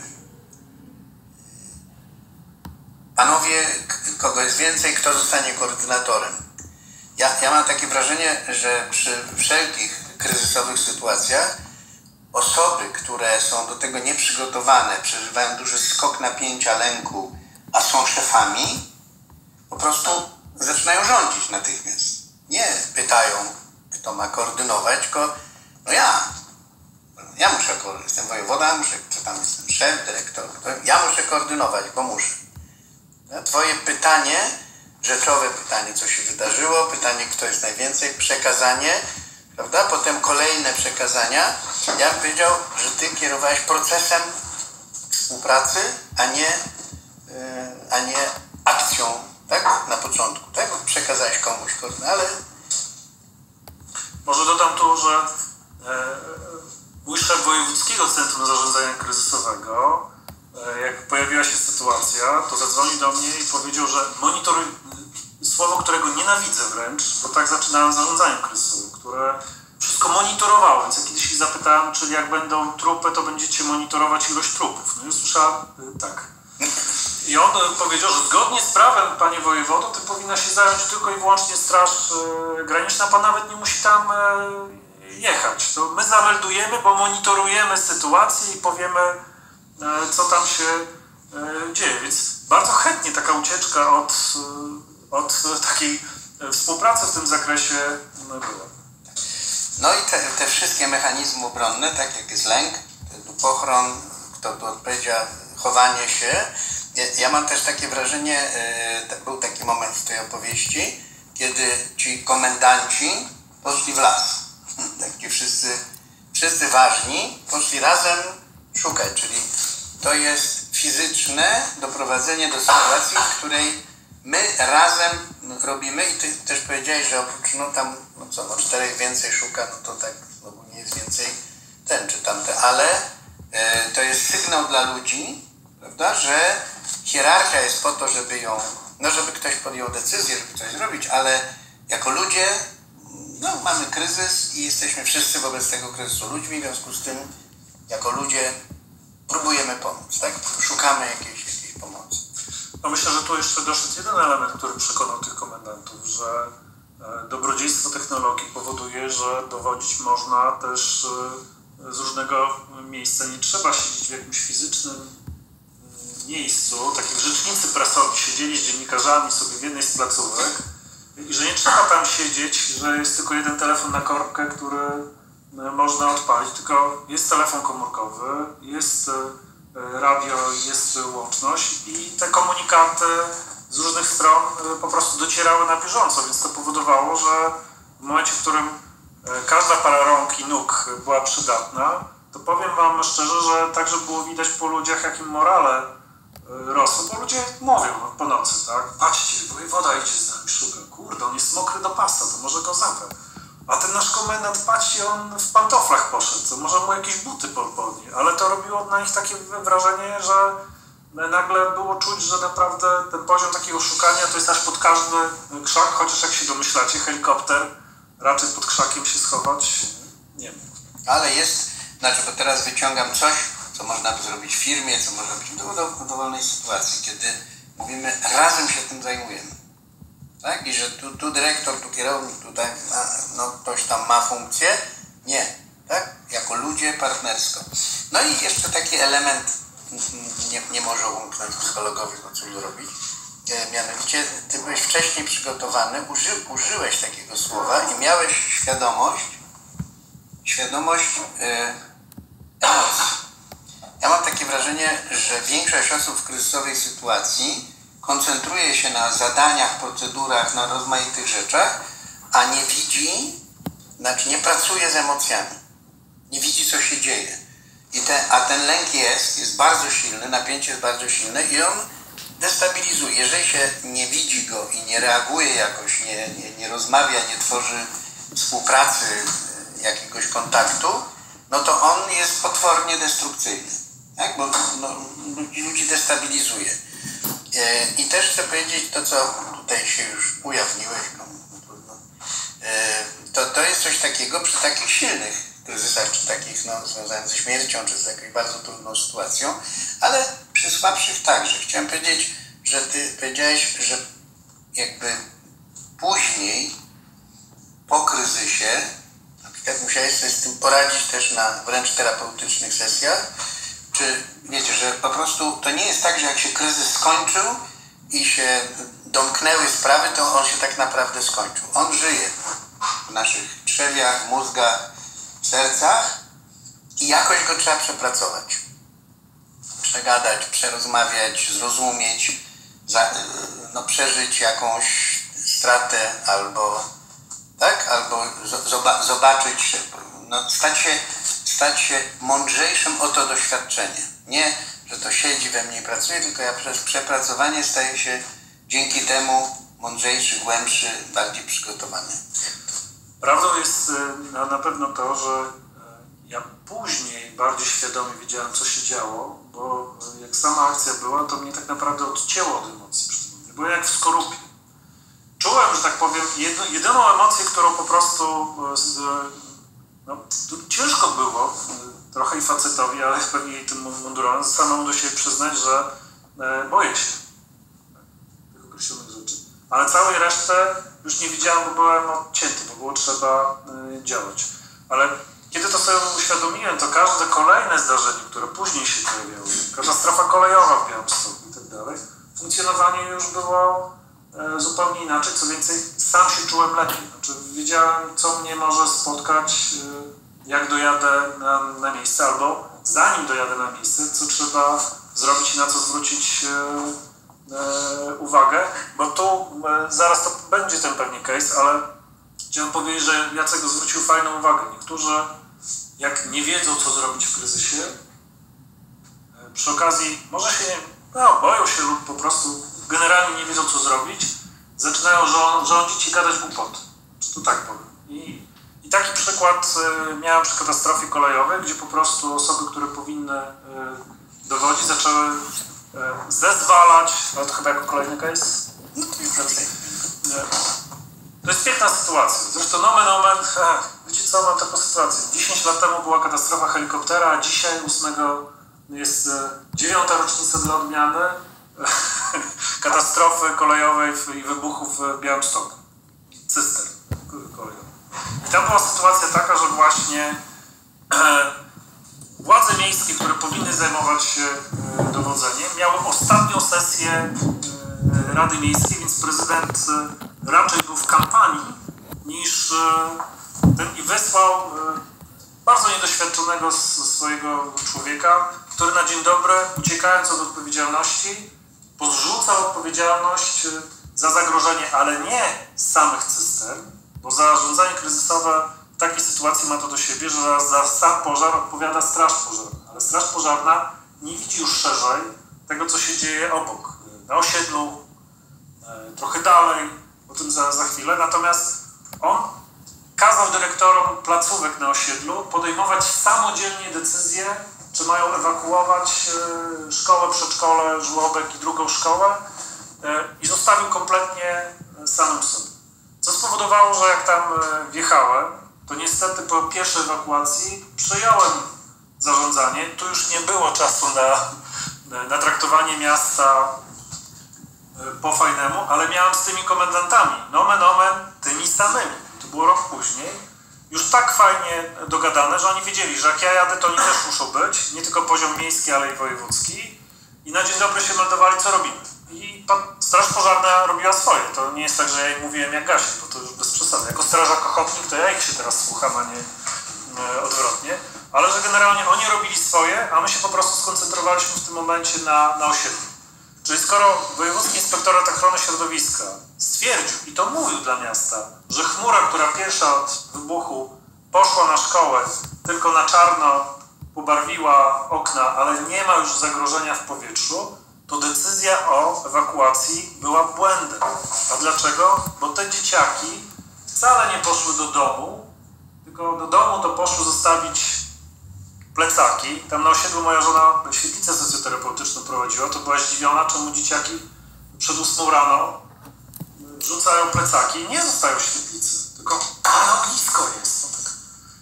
panowie, kogo jest więcej, kto zostanie koordynatorem. Ja, ja mam takie wrażenie, że przy wszelkich kryzysowych sytuacjach osoby, które są do tego nieprzygotowane, przeżywają duży skok napięcia, lęku, a są szefami, po prostu zaczynają rządzić natychmiast. Nie pytają, kto ma koordynować, tylko no ja. Ja muszę koordynować, jestem wojewoda, muszę, czy tam jestem szef, dyrektor, ja muszę koordynować, bo muszę. Twoje pytanie, rzeczowe pytanie, co się wydarzyło, pytanie, kto jest najwięcej, przekazanie, prawda? Potem kolejne przekazania. Ja bym powiedział, że Ty kierowałeś procesem współpracy, a nie, yy, a nie akcją, tak? Na początku, tak? Przekazałeś komuś, ale... Może dodam tu, że Mój szef Wojewódzkiego Centrum Zarządzania Kryzysowego, jak pojawiła się sytuacja, to zadzwonił do mnie i powiedział, że monitoruj, słowo, którego nienawidzę wręcz, bo tak zaczynałem zarządzaniem kryzysowym, które wszystko monitorowało, więc ja kiedyś ich zapytałem, czyli jak będą trupy, to będziecie monitorować ilość trupów. No i usłyszałem, tak. I on powiedział, że zgodnie z prawem, panie wojewodo, ty powinna się zająć tylko i wyłącznie Straż Graniczna, pan nawet nie musi tam jechać. To my zameldujemy, bo monitorujemy sytuację i powiemy, co tam się dzieje. Więc bardzo chętnie taka ucieczka od, od takiej współpracy w tym zakresie była. No i te, te wszystkie mechanizmy obronne, tak jak jest lęk, duchochron, kto tu odpowiedział, chowanie się. Ja, ja mam też takie wrażenie, yy, był taki moment w tej opowieści, kiedy ci komendanci poszli w las. Taki wszyscy, wszyscy ważni poszli razem szukać, czyli to jest fizyczne doprowadzenie do sytuacji, w której my razem robimy i ty też powiedziałeś, że oprócz no tam, no co, no czterech więcej szuka, no to tak ogólnie jest więcej ten czy tamte, ale e, to jest sygnał dla ludzi, prawda, że hierarchia jest po to, żeby ją, no żeby ktoś podjął decyzję, żeby coś zrobić, ale jako ludzie, no mamy kryzys i jesteśmy wszyscy wobec tego kryzysu ludźmi, w związku z tym jako ludzie próbujemy pomóc, tak? Szukamy jakiejś, jakiejś pomocy. No myślę, że tu jeszcze doszedł jeden element, który przekonał tych komendantów, że dobrodziejstwo technologii powoduje, że dowodzić można też z różnego miejsca. Nie trzeba siedzieć w jakimś fizycznym miejscu. Tak jak rzecznicy prasowi siedzieli z dziennikarzami sobie w jednej z placówek i że nie trzeba tam siedzieć, że jest tylko jeden telefon na korbkę, który można odpalić, tylko jest telefon komórkowy, jest radio, jest łączność i te komunikaty z różnych stron po prostu docierały na bieżąco, więc to powodowało, że w momencie, w którym każda para rąk i nóg była przydatna, to powiem wam szczerze, że także było widać po ludziach, jakim morale rosło, bo ludzie mówią po nocy, tak? Patrzcie, wojewoda idzie z nami, szuka, kurde, on jest mokry do pasa, to może go zabrać. A ten nasz komendant, patrzcie, on w pantoflach poszedł, to może mu jakieś buty podnie, ale to robiło na nich takie wrażenie, że nagle było czuć, że naprawdę ten poziom takiego szukania to jest aż pod każdy krzak, chociaż jak się domyślacie, helikopter raczej pod krzakiem się schować nie mógł. Ale jest, znaczy, bo teraz wyciągam coś, co można by zrobić w firmie, co można być w dowolnej sytuacji, kiedy mówimy, razem się tym zajmujemy. Tak? I że tu, tu dyrektor, tu kierownik, tutaj ma, no, ktoś tam ma funkcję. Nie. Tak? Jako ludzie partnersko. No i jeszcze taki element nie, nie może umknąć psychologowi, bo cóż zrobić. E, mianowicie, ty byłeś wcześniej przygotowany, uży, użyłeś takiego słowa i miałeś świadomość, świadomość e, emocji. Ja mam takie wrażenie, że większość osób w kryzysowej sytuacji koncentruje się na zadaniach, procedurach, na rozmaitych rzeczach, a nie widzi, znaczy nie pracuje z emocjami. Nie widzi, co się dzieje. I ten, a ten lęk jest, jest bardzo silny, napięcie jest bardzo silne i on destabilizuje. Jeżeli się nie widzi go i nie reaguje jakoś, nie, nie, nie rozmawia, nie tworzy współpracy, jakiegoś kontaktu, no to on jest potwornie destrukcyjny. Tak? Bo no, ludzi destabilizuje. I też chcę powiedzieć to, co tutaj się już ujawniłeś, no, trudno. To, to jest coś takiego przy takich silnych kryzysach, czy takich no, związanych ze śmiercią, czy z jakąś bardzo trudną sytuacją, ale przy słabszych także. Chciałem powiedzieć, że ty powiedziałeś, że jakby później, po kryzysie, na przykład musiałeś sobie z tym poradzić też na wręcz terapeutycznych sesjach, czy wiecie, że po prostu to nie jest tak, że jak się kryzys skończył i się domknęły sprawy, to on się tak naprawdę skończył. On żyje w naszych trzewiach, mózgach, sercach i jakoś go trzeba przepracować. Przegadać, przerozmawiać, zrozumieć, za, no, przeżyć jakąś stratę albo, tak, albo zobaczyć, no, stać się stać się mądrzejszym o to doświadczenie. Nie, że to siedzi we mnie i pracuje, tylko ja przez przepracowanie staję się dzięki temu mądrzejszy, głębszy, bardziej przygotowany. Prawdą jest na pewno to, że Ja później bardziej świadomie wiedziałem, co się działo, bo jak sama akcja była, to mnie tak naprawdę odcięło od emocji. Byłem jak w skorupie. Czułem, że tak powiem, jedno, jedyną emocję, którą po prostu no, ciężko było, trochę i facetowi, ale pewnie i tym mundurowym, samemu do siebie przyznać, że e, boję się tych określonych rzeczy. Ale całej resztę już nie widziałem, bo byłem odcięty, bo było trzeba e, działać. Ale kiedy to sobie uświadomiłem, to każde kolejne zdarzenie, które później się pojawiało, katastrofa kolejowa w Białymstoku i tak dalej, funkcjonowanie już było e, zupełnie inaczej. Co więcej, sam się czułem lepiej. Znaczy, wiedziałem, co mnie może spotkać, e, jak dojadę na, na miejsce, albo zanim dojadę na miejsce, co trzeba zrobić i na co zwrócić e, e, uwagę. Bo tu e, zaraz to będzie ten pewnie case, ale chciałem powiedzieć, że Jacek zwrócił fajną uwagę. Niektórzy, jak nie wiedzą, co zrobić w kryzysie, e, przy okazji może się no, boją się lub po prostu generalnie nie wiedzą, co zrobić, zaczynają rządzić i gadać głupoty. Czy to tak powiem. I, i taki przykład y, miałem przy katastrofie kolejowej, gdzie po prostu osoby, które powinny y, dowodzić, zaczęły y, zezwalać, no to chyba jako kolejny case. To jest piękna sytuacja. Zresztą nomen omen, wiecie co, mam taką sytuację. dziesięć lat temu była katastrofa helikoptera, a dzisiaj ósmego jest dziewiąta rocznica dla odmiany katastrofy kolejowej i wybuchów w Białymstoku. Cystern kolejowy. I tam była sytuacja taka, że właśnie e, władze miejskie, które powinny zajmować się e, dowodzeniem, miały ostatnią sesję e, Rady Miejskiej, więc prezydent e, raczej był w kampanii niż e, ten i wysłał e, bardzo niedoświadczonego swojego człowieka, który na dzień dobry, uciekając od odpowiedzialności, podrzucał odpowiedzialność za zagrożenie, ale nie samych cystern, bo zarządzanie kryzysowe w takiej sytuacji ma to do siebie, że za sam pożar odpowiada straż pożarna, ale straż pożarna nie widzi już szerzej tego, co się dzieje obok, na osiedlu, trochę dalej, o tym za, za chwilę, natomiast on kazał dyrektorom placówek na osiedlu podejmować samodzielnie decyzje, czy mają ewakuować e, szkołę, przedszkole, żłobek i drugą szkołę e, i zostawił kompletnie samym sobie. Co spowodowało, że jak tam e, wjechałem, to niestety po pierwszej ewakuacji przejąłem zarządzanie. Tu już nie było czasu na, na traktowanie miasta e, po fajnemu, ale miałem z tymi komendantami, nomen omen, tymi samymi. To było rok później. Już tak fajnie dogadane, że oni wiedzieli, że jak ja jadę, to oni też muszą być, nie tylko poziom miejski, ale i wojewódzki. I na dzień dobry się meldowali, co robimy. I straż pożarna robiła swoje. To nie jest tak, że ja im mówiłem jak gasić, bo to już bez przesady. Jako strażak ochotnik, to ja ich się teraz słucham, a nie e, odwrotnie. Ale że generalnie oni robili swoje, a my się po prostu skoncentrowaliśmy w tym momencie na, na osiedlu. Czyli skoro Wojewódzki Inspektorat Ochrony Środowiska stwierdził, i to mówił dla miasta, że chmura, która pierwsza od wybuchu poszła na szkołę, tylko na czarno pobarwiła okna, ale nie ma już zagrożenia w powietrzu, to decyzja o ewakuacji była błędem. A dlaczego? Bo te dzieciaki wcale nie poszły do domu, tylko do domu to poszły zostawić plecaki. Tam na osiedlu moja żona świetlicę socjoterapeutyczną prowadziła, to była zdziwiona, czemu dzieciaki przed ósmą rano wrzucają plecaki, nie zostają w świetlicy, tylko ale ognisko jest. No tak.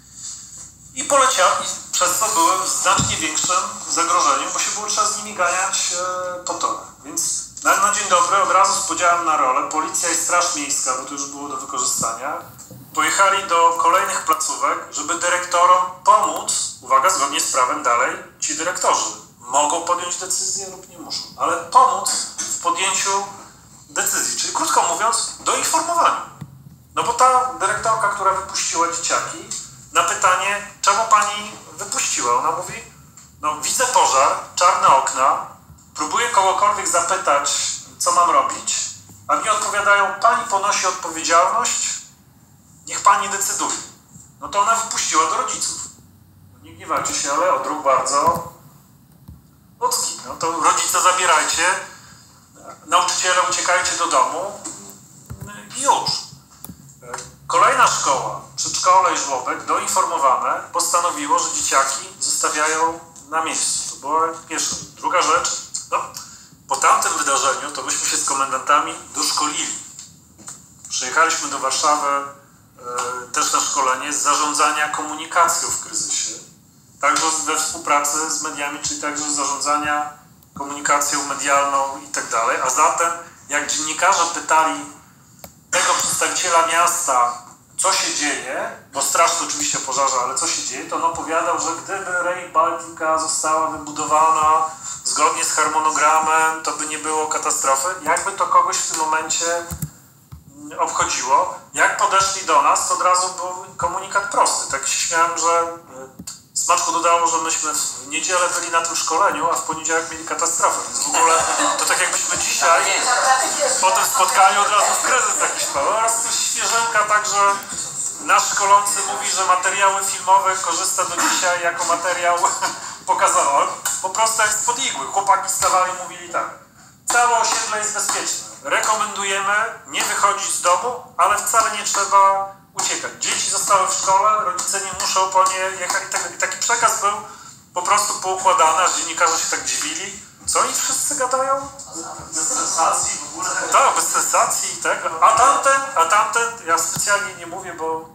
I poleciały, i przez to były w znacznie większym zagrożeniu, bo się było trzeba z nimi ganiać e, po torach. Więc na, na dzień dobry od razu z podziałem na rolę policja i straż miejska, bo to już było do wykorzystania, pojechali do kolejnych placówek, żeby dyrektorom pomóc, uwaga, zgodnie z prawem dalej, ci dyrektorzy mogą podjąć decyzję lub nie muszą, ale pomóc w podjęciu decyzji, czyli krótko mówiąc, do informowania. No bo ta dyrektorka, która wypuściła dzieciaki, na pytanie, czemu pani wypuściła, ona mówi, no widzę pożar, czarne okna, próbuję kogokolwiek zapytać, co mam robić, a mi odpowiadają, pani ponosi odpowiedzialność, niech pani decyduje. No to ona wypuściła do rodziców. No nie gniewajcie się, ale odruch bardzo ludzki. No to rodzice zabierajcie, nauczyciele uciekajcie do domu i już. Kolejna szkoła, przedszkole i żłobek, doinformowane, postanowiło, że dzieciaki zostawiają na miejscu. To była pierwsza. Druga rzecz, no, po tamtym wydarzeniu to myśmy się z komendantami doszkolili. Przyjechaliśmy do Warszawy e, też na szkolenie z zarządzania komunikacją w kryzysie. Także we współpracy z mediami, czyli także z zarządzania komunikacją medialną i tak dalej. A zatem, jak dziennikarze pytali tego przedstawiciela miasta, co się dzieje, bo straż to oczywiście o pożarze, ale co się dzieje, to on opowiadał, że gdyby Rail Baltica została wybudowana zgodnie z harmonogramem, to by nie było katastrofy. Jakby to kogoś w tym momencie obchodziło. Jak podeszli do nas, to od razu był komunikat prosty. Tak się śmiałem, że Smaczku dodało, że myśmy w niedzielę byli na tym szkoleniu, a w poniedziałek mieli katastrofę. Więc w ogóle to tak jakbyśmy dzisiaj po tym spotkaniu od razu w kryzys jakiś padł. Oraz coś świeżynka, także nasz szkolący mówi, że materiały filmowe korzysta do dzisiaj jako materiał pokazowy. Po prostu jak spod igły. Chłopaki stawali i mówili tak. Całe osiedle jest bezpieczne. Rekomendujemy nie wychodzić z domu, ale wcale nie trzeba uciekać. Dzieci zostały w szkole, rodzice nie muszą po nie jechać. I taki przekaz był po prostu poukładany, aż dziennikarze się tak dziwili. Co oni wszyscy gadają? Bez sensacji w ogóle. Tak, bez sensacji i tego. A tamten, a tamten, ja specjalnie nie mówię, bo,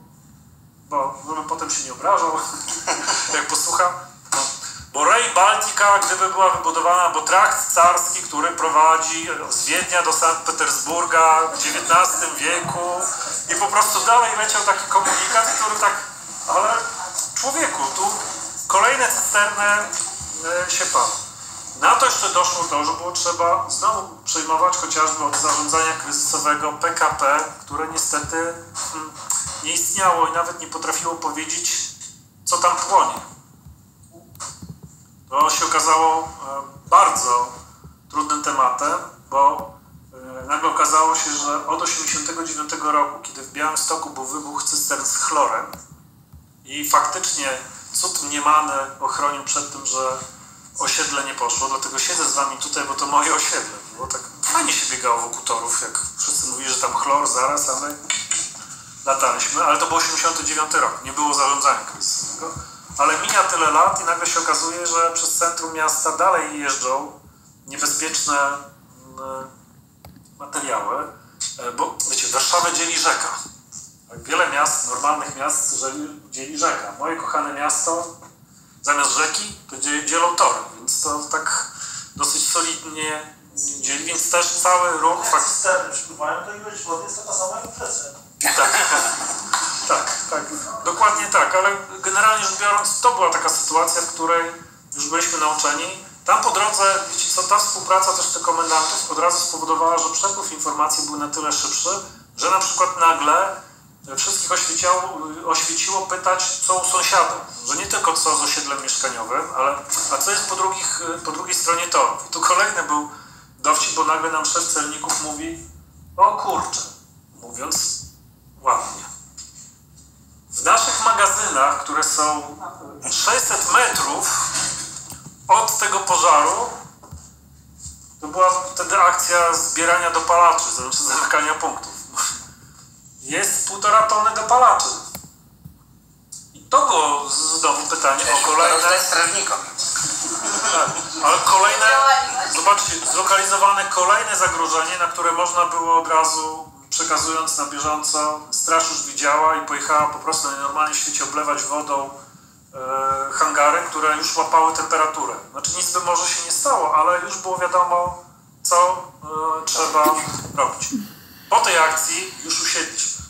bo żeby potem się nie obrażał, jak posłucham. No. Bo Rail Baltica, gdyby była wybudowana, bo trakt carski, który prowadzi z Wiednia do Sankt Petersburga w dziewiętnastym wieku i po prostu dalej leciał taki komunikat, który tak, ale człowieku, tu kolejne cysterny się palą. Na to jeszcze doszło to, że było trzeba znowu przejmować chociażby od zarządzania kryzysowego P K P, które niestety hmm, nie istniało i nawet nie potrafiło powiedzieć, co tam płonie. To się okazało e, bardzo trudnym tematem, bo e, nagle okazało się, że od osiemdziesiątego dziewiątego roku, kiedy w Białymstoku był wybuch cystern z chlorem i faktycznie cud mniemany ochronił przed tym, że osiedle nie poszło, dlatego siedzę z wami tutaj, bo to moje osiedle. Było tak fajnie się biegało wokół torów, jak wszyscy mówili, że tam chlor zaraz, a my lataliśmy, ale to był osiemdziesiąty dziewiąty rok, nie było zarządzania kryzysowego. Ale mija tyle lat i nagle się okazuje, że przez centrum miasta dalej jeżdżą niebezpieczne materiały, bo wiecie, Warszawę dzieli rzeka. Wiele miast, normalnych miast dzieli rzeka. Moje kochane miasto zamiast rzeki to dzielą tory, więc to tak dosyć solidnie dzieli, więc też cały ruch... Jak cysterny przypływają, to ilość wody jest taka sama jak w rzece. Tak, tak, tak, dokładnie tak, ale generalnie rzecz biorąc to była taka sytuacja, w której już byliśmy nauczeni. Tam po drodze, wiecie co, ta współpraca też tych komendantów od razu spowodowała, że przepływ informacji był na tyle szybszy, że na przykład nagle wszystkich oświeciło, oświeciło pytać, co u sąsiada. Że nie tylko co z osiedlem mieszkaniowym, ale a co jest po, drugich, po drugiej stronie torów. I tu kolejny był dowcip, bo nagle nam szef celników mówi, o kurczę, mówiąc ładnie. W naszych magazynach, które są sześćset metrów od tego pożaru, to była wtedy akcja zbierania dopalaczy, znaczy zamykania punktów. Jest półtora tony dopalaczy. I to było znowu pytanie o kolejne... Tak, ale kolejne... Zobaczcie, zlokalizowane kolejne zagrożenie, na które można było od razu, przekazując na bieżąco, straż już widziała i pojechała po prostu na normalnie świecie oblewać wodą e, hangary, które już łapały temperaturę. Znaczy nic by może się nie stało, ale już było wiadomo, co e, trzeba robić. Po tej akcji już usiedliśmy.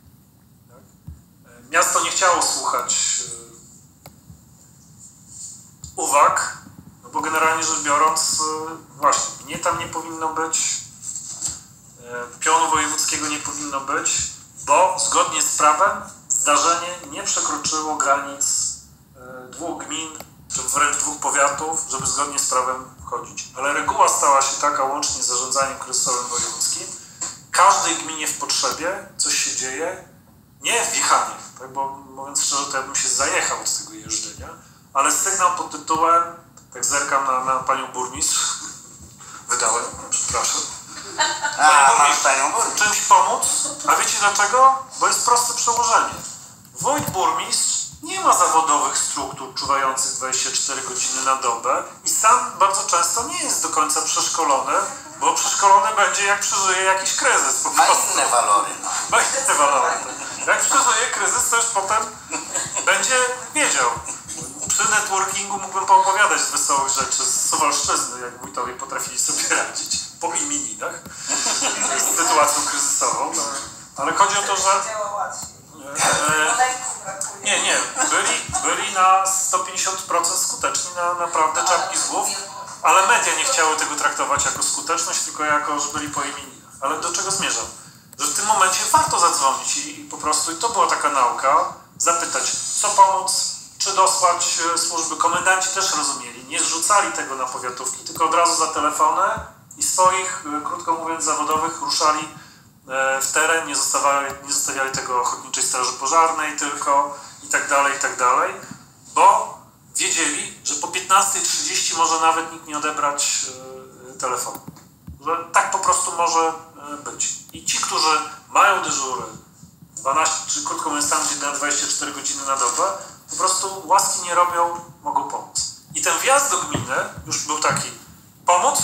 Miasto nie chciało słuchać uwag, no bo generalnie rzecz biorąc, właśnie, nie tam nie powinno być, pionu wojewódzkiego nie powinno być, bo zgodnie z prawem zdarzenie nie przekroczyło granic dwóch gmin, czy wręcz dwóch powiatów, żeby zgodnie z prawem wchodzić. Ale reguła stała się taka, łącznie z zarządzaniem kryzysowym wojewódzkim, każdej gminie w potrzebie coś się dzieje, nie w Wichanie, tak, bo mówiąc szczerze, to ja bym się zajechał z tego jeżdżenia, ale sygnał pod tytułem, tak zerkam na, na panią burmistrz, wydałem, przepraszam, A, masz panią burmistrz. Czymś pomóc, a wiecie dlaczego? Bo jest prosty przełożenie. Wójt, burmistrz nie ma zawodowych struktur czuwających dwadzieścia cztery godziny na dobę i sam bardzo często nie jest do końca przeszkolony, bo przeszkolony będzie, jak przeżyje jakiś kryzys. Po Ma prostu. inne walory. No. Ma inne walory. Jak przeżyje kryzys, to już potem będzie wiedział. Przy networkingu mógłbym poopowiadać z wesołych rzeczy z Suwalszczyzny, jak wójtowie potrafili sobie radzić po imieninach z sytuacją kryzysową. Ale chodzi o to, że e, nie, nie, byli, byli na sto pięćdziesiąt procent skuteczni na naprawdę czapki z głów, ale media nie chciały tego traktować jako skuteczność, tylko jako, że byli po imieninach. Ale do czego zmierzam? Że w tym momencie warto zadzwonić i, i po prostu, i to była taka nauka, zapytać, co pomóc, czy dosłać służby. Komendanci też rozumieli, nie zrzucali tego na powiatówki, tylko od razu za telefony i swoich, krótko mówiąc, zawodowych ruszali w teren, nie zostawiali, nie zostawiali tego Ochotniczej Straży Pożarnej tylko i tak dalej, i tak dalej, bo wiedzieli, że po piętnastej trzydzieści może nawet nikt nie odebrać telefonu. Że tak po prostu może być. I ci, którzy mają dyżury dwanaście, czy krótko mówiąc tam, gdzie na dwadzieścia cztery godziny na dobę, po prostu łaski nie robią, mogą pomóc. I ten wjazd do gminy już był taki, pomóc,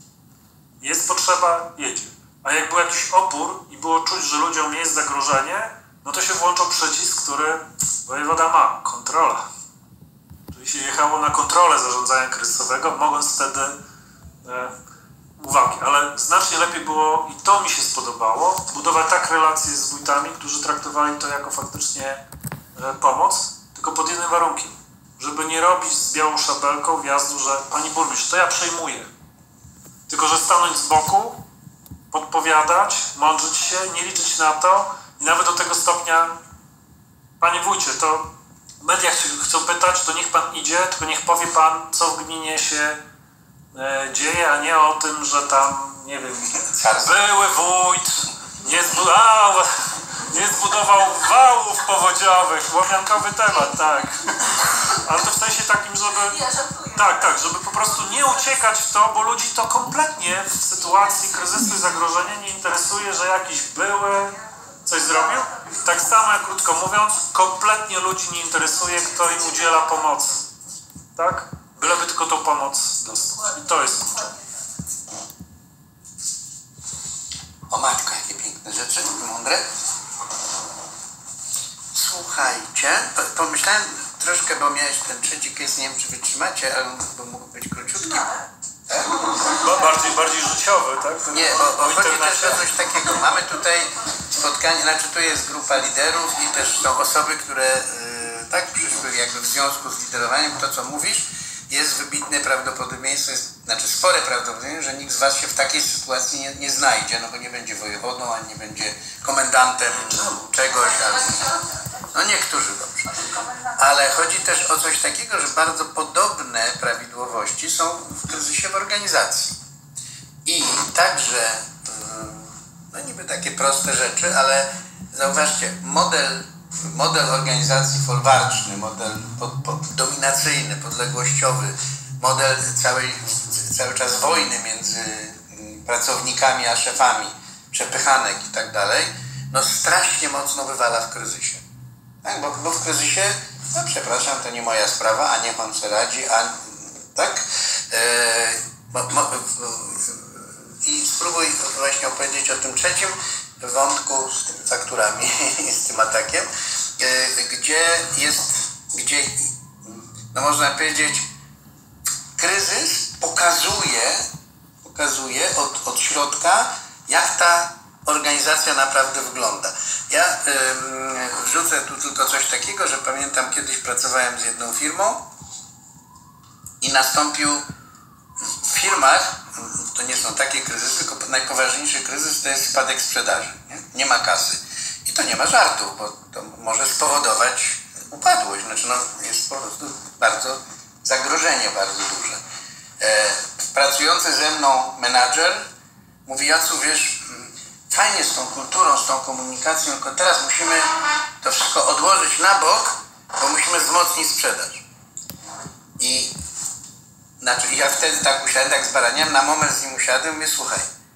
jest potrzeba, jedzie. A jak był jakiś opór i było czuć, że ludziom jest zagrożenie, no to się włączał przycisk, który wojewoda ma, kontrola. Czyli się jechało na kontrolę zarządzania kryzysowego, mogąc wtedy e, uwagi. Ale znacznie lepiej było, i to mi się spodobało, budować tak relacje z wójtami, którzy traktowali to jako faktycznie e, pomoc, tylko pod jednym warunkiem, żeby nie robić z białą szabelką wjazdu, że pani burmistrz, to ja przejmuję. Tylko że stanąć z boku, podpowiadać, mądrzyć się, nie liczyć na to i nawet do tego stopnia, panie wójcie, to media chcą pytać, to niech pan idzie, tylko niech powie pan, co w gminie się e, dzieje, a nie o tym, że tam, nie wiem, były wójt, nie, zbu- a, nie zbudował wałów powodziowych, łomiankowy temat, tak. Ale to w sensie takim, żeby... Tak, tak, żeby po prostu nie uciekać w to, bo ludzi to kompletnie w sytuacji kryzysu i zagrożenia nie interesuje, że jakiś były, coś zrobił. Tak samo, jak krótko mówiąc, kompletnie ludzi nie interesuje, kto im udziela pomocy. Tak? Byleby tylko tą pomoc dostać. I to jest kluczowe. O matko, jakie piękne rzeczy, mądre. Słuchajcie, pomyślałem troszkę, bo miałeś ten trzeci case, nie wiem, czy wytrzymacie, ale bo mógł być króciutki. Tak? Bardziej, bardziej życiowy, tak? Nie, bo, bo chodzi też o coś takiego. Mamy tutaj spotkanie, znaczy tu jest grupa liderów i też są osoby, które yy, tak przyszły jakby w związku z liderowaniem. To, co mówisz, jest wybitne prawdopodobieństwo, jest, znaczy spore prawdopodobieństwo, że nikt z was się w takiej sytuacji nie, nie znajdzie, no bo nie będzie wojewodą, ani nie będzie komendantem czegoś, albo... No niektórzy dobrze. Ale chodzi też o coś takiego, że bardzo podobne prawidłowości są w kryzysie w organizacji. I także, no niby takie proste rzeczy, ale zauważcie, model, model organizacji folwarczny, model pod, pod, dominacyjny, podległościowy, model całej, cały czas wojny między pracownikami a szefami, przepychanek i tak dalej, no strasznie mocno wywala w kryzysie. Tak, bo, bo w kryzysie, no przepraszam, to nie moja sprawa, a niech on sobie radzi, a tak? E, mo, mo, I spróbuj właśnie opowiedzieć o tym trzecim wątku z tymi fakturami i z tym atakiem, e, gdzie jest, gdzie, no można powiedzieć, kryzys pokazuje, pokazuje od, od środka, jak ta organizacja naprawdę wygląda. Ja y, wrzucę tu tylko coś takiego, że pamiętam, kiedyś pracowałem z jedną firmą i nastąpił w firmach, to nie są takie kryzysy, tylko najpoważniejszy kryzys to jest spadek sprzedaży. Nie, nie ma kasy. I to nie ma żartów, bo to może spowodować upadłość. Znaczy no, jest po prostu bardzo zagrożenie bardzo duże. E, pracujący ze mną menadżer mówi: Jacu, wiesz, fajnie z tą kulturą, z tą komunikacją, tylko teraz musimy to wszystko odłożyć na bok, bo musimy wzmocnić sprzedaż. I znaczy, ja wtedy tak usiadłem, tak z baraniem, na moment z nim usiadłem i mówię: słuchaj,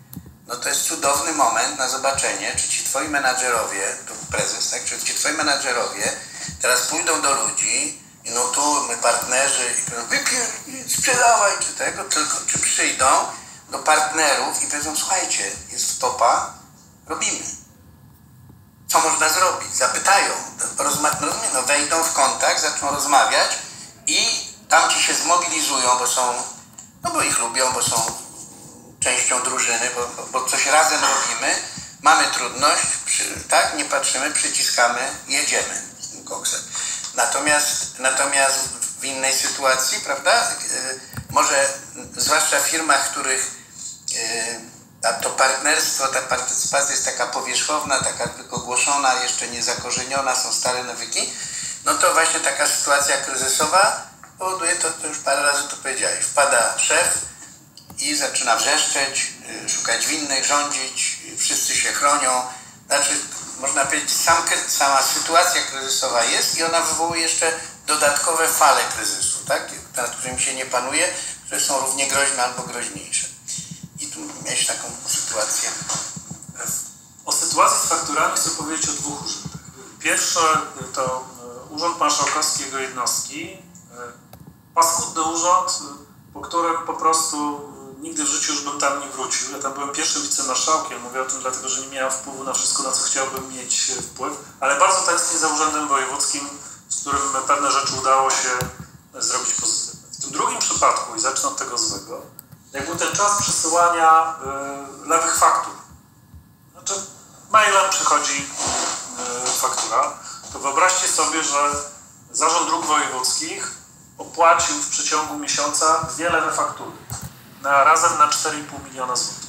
no to jest cudowny moment na zobaczenie, czy ci twoi menadżerowie, tu prezes, tak, czy ci twoi menadżerowie teraz pójdą do ludzi i no tu my partnerzy i powiedzą wypier, sprzedawaj czy tego, tylko czy przyjdą do partnerów i powiedzą słuchajcie, jest wtopa, robimy. Co można zrobić? Zapytają, rozma- no, no, wejdą w kontakt, zaczną rozmawiać i tamci się zmobilizują, bo są, no bo ich lubią, bo są częścią drużyny, bo, bo, bo coś razem robimy, mamy trudność, przy, tak, nie patrzymy, przyciskamy, jedziemy z tym koksem. Natomiast, natomiast w innej sytuacji, prawda, yy, może zwłaszcza w firmach, w których yy, a to partnerstwo, ta partycypacja jest taka powierzchowna, taka tylko głoszona, jeszcze nie zakorzeniona, są stare nawyki, no to właśnie taka sytuacja kryzysowa powoduje to, to już parę razy to powiedziałeś, wpada szef i zaczyna wrzeszczeć, yy, szukać winnych, rządzić, yy, wszyscy się chronią, znaczy można powiedzieć, sam, sama sytuacja kryzysowa jest i ona wywołuje jeszcze dodatkowe fale kryzysu, tak? Nad którymi się nie panuje, które są równie groźne albo groźniejsze. I tu miałeś taką sytuację. O sytuacji z fakturami chcę powiedzieć o dwóch urzędach. Pierwsze to Urząd Marszałkowski, jego jednostki. Paskudny urząd, po którym po prostu nigdy w życiu już bym tam nie wrócił. Ja tam byłem pierwszym wicemarszałkiem, mówię o tym dlatego, że nie miałem wpływu na wszystko, na co chciałbym mieć wpływ, ale bardzo tęsknię za Urzędem Wojewódzkim, z którym pewne rzeczy udało się zrobić pozytywne. W tym drugim przypadku, i zacznę od tego złego, jak był ten czas przesyłania y, lewych faktur, znaczy mailem przychodzi y, faktura, to wyobraźcie sobie, że Zarząd Dróg Wojewódzkich opłacił w przeciągu miesiąca dwie lewe faktury. Na, razem na cztery i pół miliona złotych.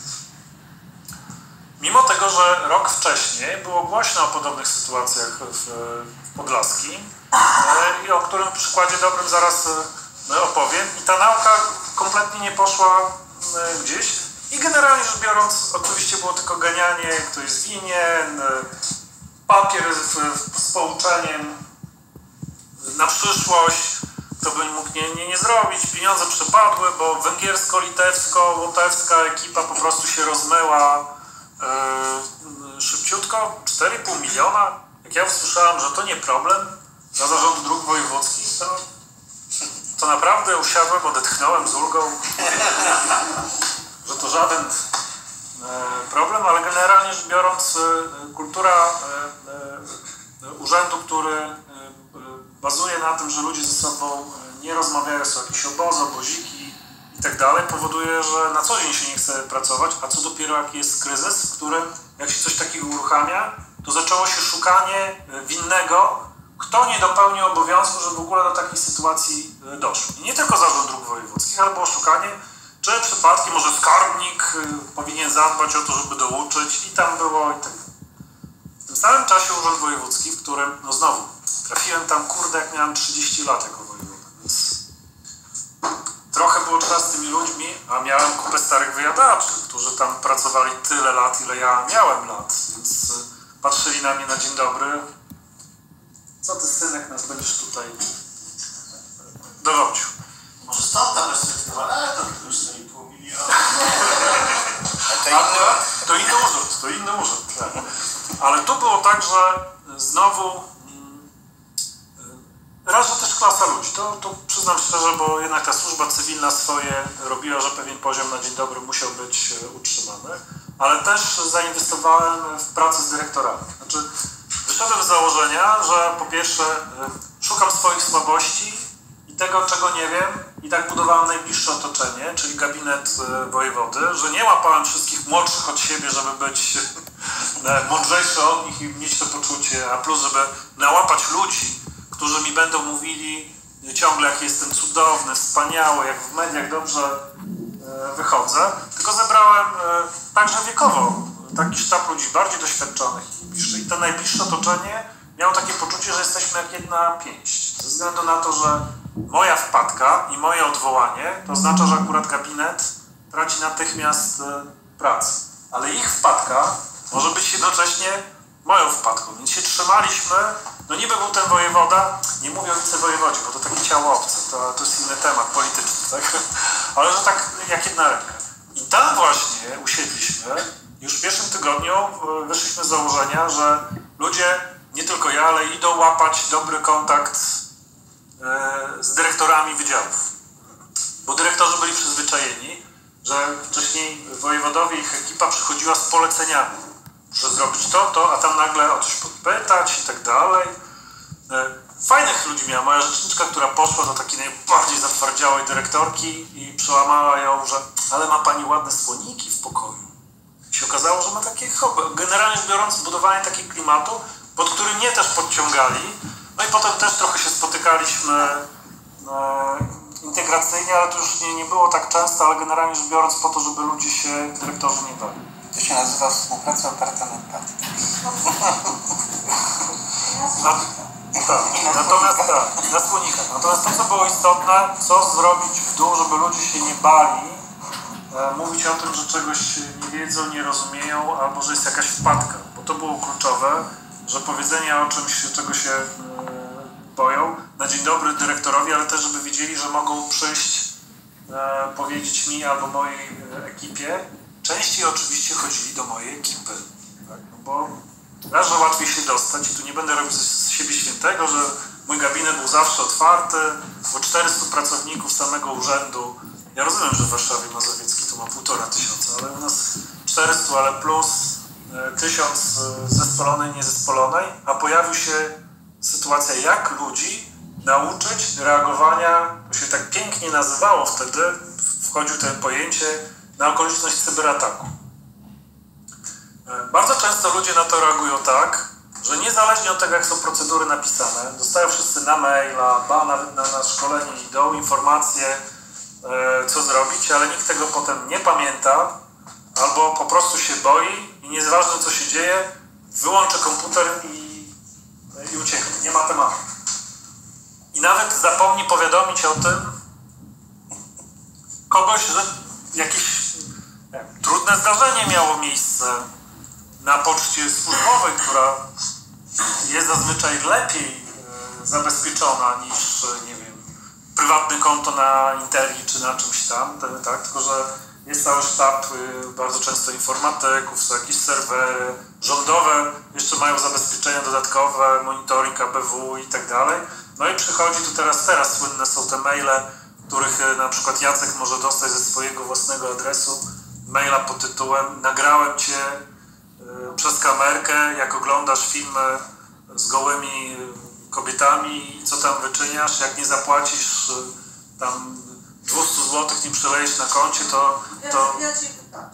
Mimo tego, że rok wcześniej było głośno o podobnych sytuacjach w, w Podlaskim e, i o którym przykładzie dobrym zaraz e, opowiem, i ta nauka kompletnie nie poszła e, gdzieś i generalnie rzecz biorąc oczywiście było tylko ganianie, kto jest winien, e, papier z, z pouczeniem na przyszłość, to by mógł nie, nie, nie zrobić, pieniądze przepadły, bo węgiersko-litewsko-łotewska ekipa po prostu się rozmyła yy, szybciutko, cztery i pół miliona. Jak ja usłyszałem, że to nie problem dla Zarządu Dróg Wojewódzkich, to, to naprawdę usiadłem, odetchnąłem z ulgą, że to żaden yy, problem, ale generalnie rzecz biorąc yy, kultura yy, yy, urzędu, który bazuje na tym, że ludzie ze sobą nie rozmawiają, są jakieś obozy, oboziki i tak dalej, powoduje, że na co dzień się nie chce pracować, a co dopiero jak jest kryzys, w którym jak się coś takiego uruchamia, to zaczęło się szukanie winnego, kto nie dopełnił obowiązku, żeby w ogóle do takiej sytuacji doszło. I nie tylko Zarząd Dróg Wojewódzkich, ale było szukanie, czy przypadkiem może skarbnik powinien zadbać o to, żeby douczyć i tam było i tak. W tym samym czasie Urząd Wojewódzki, w którym, no znowu, trafiłem tam, kurde, jak miałem trzydzieści lat jako wojewoda, więc trochę było trzeba z tymi ludźmi, a miałem kupę starych wyjadaczy, którzy tam pracowali tyle lat, ile ja miałem lat, więc patrzyli na mnie na dzień dobry. Co ty, synek, nas będziesz tutaj dowodził? Może stąd ta perspektywa, ale to już cztery i pół miliona. A to inny urząd, to inny urząd. Tak. Ale tu było tak, że znowu raz, że też klasa ludzi, to, to przyznam szczerze, bo jednak ta służba cywilna swoje robiła, że pewien poziom na dzień dobry musiał być utrzymany, ale też zainwestowałem w pracę z dyrektorami. Znaczy, wyszedłem z założenia, że po pierwsze szukam swoich słabości i tego, czego nie wiem, i tak budowałem najbliższe otoczenie, czyli gabinet wojewody, że nie łapałem wszystkich młodszych od siebie, żeby być mądrzejszy od nich i mieć to poczucie, a plus, żeby nałapać ludzi, którzy mi będą mówili ciągle, jak jestem cudowny, wspaniały, jak w mediach dobrze e, wychodzę, tylko zebrałem e, także wiekowo taki sztab ludzi bardziej doświadczonych i to najbliższe otoczenie miało takie poczucie, że jesteśmy jak jedna pięść. Ze względu na to, że moja wpadka i moje odwołanie to oznacza, że akurat gabinet traci natychmiast e, pracę, ale ich wpadka może być jednocześnie moją wpadką, więc się trzymaliśmy. No niby był ten wojewoda, nie mówię o wicewojewodzie, bo to takie ciało obce, to, to jest inny temat polityczny, tak? Ale że tak jak jedna ręka. I tam właśnie usiedliśmy, już w pierwszym tygodniu wyszliśmy z założenia, że ludzie, nie tylko ja, ale idą łapać dobry kontakt z dyrektorami wydziałów. Bo dyrektorzy byli przyzwyczajeni, że wcześniej wojewodowie, ich ekipa przychodziła z poleceniami. Muszę zrobić to, to, a tam nagle o coś podpytać i tak dalej. Fajnych ludzi miała moja rzeczniczka, która poszła do takiej najbardziej zatwardziałej dyrektorki i przełamała ją, że ale ma pani ładne słoniki w pokoju. I się okazało, że ma takie hobby. Generalnie rzecz biorąc, budowanie takiego klimatu, pod który mnie też podciągali. No i potem też trochę się spotykaliśmy e, integracyjnie, ale to już nie, nie było tak często, ale generalnie rzecz biorąc po to, żeby ludzie się, dyrektorzy nie bali. To się nazywa współpraca oparta na empatii. Na, tak. Natomiast tak, na słonikach. Natomiast to, co było istotne, co zrobić w dół, żeby ludzie się nie bali, e, mówić o tym, że czegoś nie wiedzą, nie rozumieją, albo że jest jakaś wpadka. Bo to było kluczowe, że powiedzenie o czymś, czego się e, boją, na dzień dobry dyrektorowi, ale też, żeby wiedzieli, że mogą przyjść, e, powiedzieć mi albo mojej ekipie. Częściej oczywiście chodzili do mojej ekipy, tak? No bo raz, że łatwiej się dostać i tu nie będę robić z siebie świętego, że mój gabinet był zawsze otwarty, bo czterystu pracowników samego urzędu. Ja rozumiem, że w Warszawie Mazowieckiej to ma półtora tysiąca, ale u nas czterysta, ale plus tysiąc zespolonej, niezespolonej, a pojawił się sytuacja, jak ludzi nauczyć reagowania, to się tak pięknie nazywało wtedy, wchodził to pojęcie, na okoliczność cyberataku. Bardzo często ludzie na to reagują tak, że niezależnie od tego, jak są procedury napisane, dostają wszyscy na maila, ba, nawet na, na szkolenie idą, informacje, e, co zrobić, ale nikt tego potem nie pamięta, albo po prostu się boi i nieważne, co się dzieje, wyłączy komputer i, i ucieknie. Nie ma tematu. I nawet zapomni powiadomić o tym kogoś, że jakieś nie, trudne zdarzenie miało miejsce na poczcie służbowej, która jest zazwyczaj lepiej e, zabezpieczona niż, nie wiem, prywatne konto na Interi czy na czymś tam, tak? Tylko że jest cały sztab y, bardzo często informatyków, są jakieś serwery rządowe, jeszcze mają zabezpieczenia dodatkowe, monitoring A B W i tak dalej. No i przychodzi tu teraz, teraz słynne są te maile, których y, na przykład Jacek może dostać ze swojego własnego adresu, maila pod tytułem nagrałem cię y, przez kamerkę, jak oglądasz filmy z gołymi y, kobietami i co tam wyczyniasz, jak nie zapłacisz y, tam dwieście złotych nie przelejesz na koncie, to... to ja, ja ci wybaczę.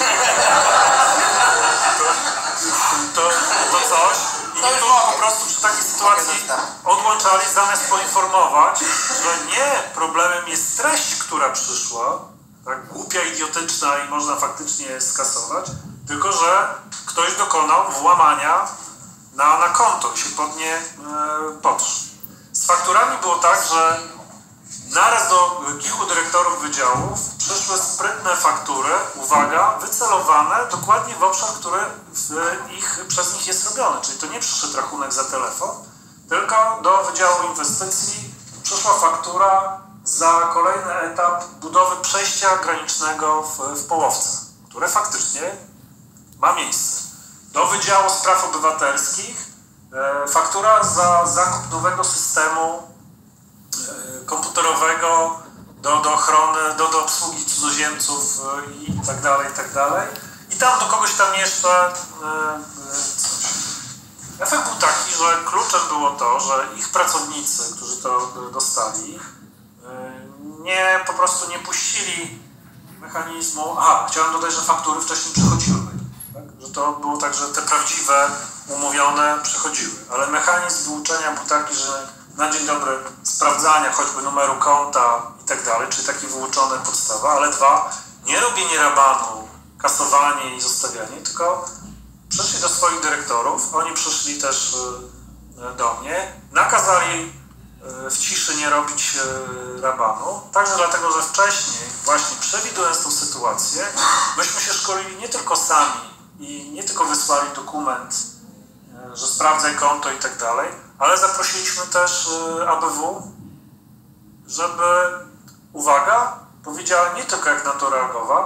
to, to, to coś. I niektórzy po prostu przy takiej sytuacji odłączali, zamiast poinformować, że nie, problemem jest treść, która przyszła, tak, głupia, idiotyczna i można faktycznie skasować, tylko że ktoś dokonał włamania na, na konto i się pod nie e, podszł. Z fakturami było tak, że naraz do kilku dyrektorów wydziałów przyszły sprytne faktury, uwaga, wycelowane dokładnie w obszar, który w ich, przez nich jest robiony. Czyli to nie przyszedł rachunek za telefon, tylko do Wydziału Inwestycji przyszła faktura za kolejny etap budowy przejścia granicznego w, w Połowce, które faktycznie ma miejsce. Do Wydziału Spraw Obywatelskich e, faktura za zakup nowego systemu komputerowego do, do ochrony, do, do obsługi cudzoziemców i tak dalej, i tak dalej. I tam do kogoś tam jeszcze e, coś. Efekt był taki, że kluczem było to, że ich pracownicy, którzy to dostali, e, nie, po prostu nie puścili mechanizmu. Aha, chciałem dodać, że faktury wcześniej przychodziły. Tak? Że to było tak, że te prawdziwe, umówione przychodziły. Ale mechanizm wyuczenia był taki, że na dzień dobry sprawdzania choćby numeru konta i tak dalej, czyli takie wyuczone podstawa, ale dwa, nie robienie rabanu, kasowanie i zostawianie, tylko przyszli do swoich dyrektorów, oni przyszli też do mnie, nakazali w ciszy nie robić rabanu, także dlatego, że wcześniej, właśnie przewidując tą sytuację, myśmy się szkolili nie tylko sami i nie tylko wysłali dokument, że sprawdzaj konto i tak dalej, ale zaprosiliśmy też A B W, żeby, uwaga, powiedziała nie tylko jak na to reagować,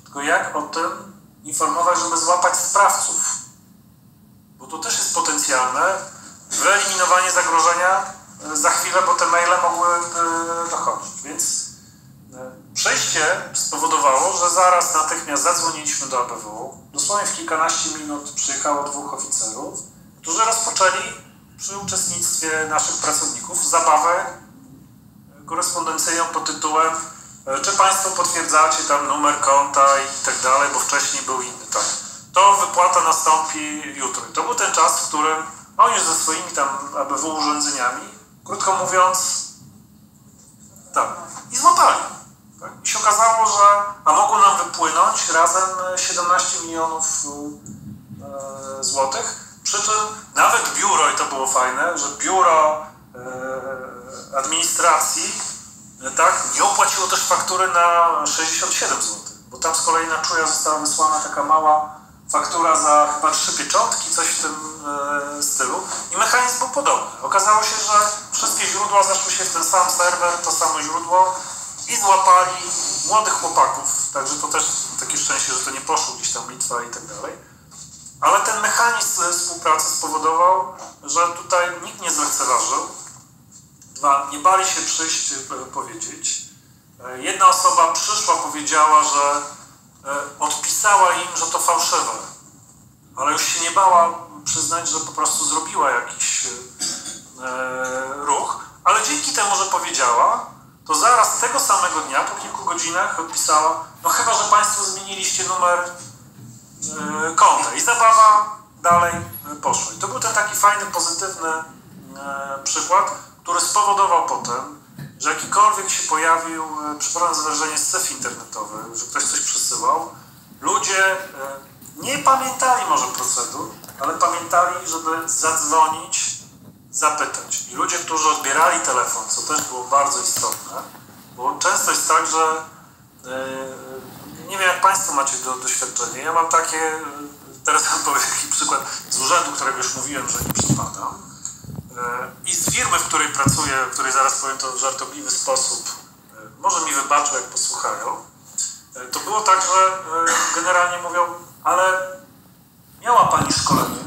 tylko jak o tym informować, żeby złapać sprawców. Bo to też jest potencjalne wyeliminowanie zagrożenia za chwilę, bo te maile mogły dochodzić. Więc przejście spowodowało, że zaraz natychmiast zadzwoniliśmy do A B W. Dosłownie w kilkanaście minut przyjechało dwóch oficerów, którzy rozpoczęli przy uczestnictwie naszych pracowników zabawę korespondencyjną pod tytułem czy Państwo potwierdzacie tam numer konta i tak dalej, bo wcześniej był inny. Tak. To wypłata nastąpi jutro. I to był ten czas, w którym oni ze swoimi tam A B W urządzeniami, krótko mówiąc, tak, i złapali. Tak. I się okazało, że a mogło nam wypłynąć razem siedemnaście milionów e, złotych, przy czym nawet biuro, i to było fajne, że biuro e, administracji tak, nie opłaciło też faktury na sześćdziesiąt siedem złotych, bo tam z kolei na czuja została wysłana taka mała faktura za chyba trzy pieczątki, coś w tym e, stylu i mechanizm był podobny. Okazało się, że wszystkie źródła zaszły się w ten sam serwer, to samo źródło i złapali młodych chłopaków, także to też takie szczęście, że to nie poszło gdzieś tam Litwa i tak dalej. Ale ten mechanizm współpracy spowodował, że tutaj nikt nie zlekceważył. Dwa, nie bali się przyjść, powiedzieć. Jedna osoba przyszła, powiedziała, że odpisała im, że to fałszywe, ale już się nie bała przyznać, że po prostu zrobiła jakiś ruch, ale dzięki temu, że powiedziała, to zaraz tego samego dnia, po kilku godzinach odpisała, no chyba, że Państwo zmieniliście numer konta i zabawa dalej poszła. I to był ten taki fajny, pozytywny przykład, który spowodował potem, że jakikolwiek się pojawił, przepraszam za wyrażenie, syf internetowy, że ktoś coś przesyłał, ludzie nie pamiętali może procedur, ale pamiętali, żeby zadzwonić, zapytać. I ludzie, którzy odbierali telefon, co też było bardzo istotne, bo często jest tak, że nie wiem, jak Państwo macie do, doświadczenie, ja mam takie, teraz wam powiem taki przykład z urzędu, którego już mówiłem, że nie przypadam. I z firmy, w której pracuję, w której zaraz powiem to w żartobliwy sposób, może mi wybaczą, jak posłuchają, to było tak, że generalnie mówią, ale miała Pani szkolenie,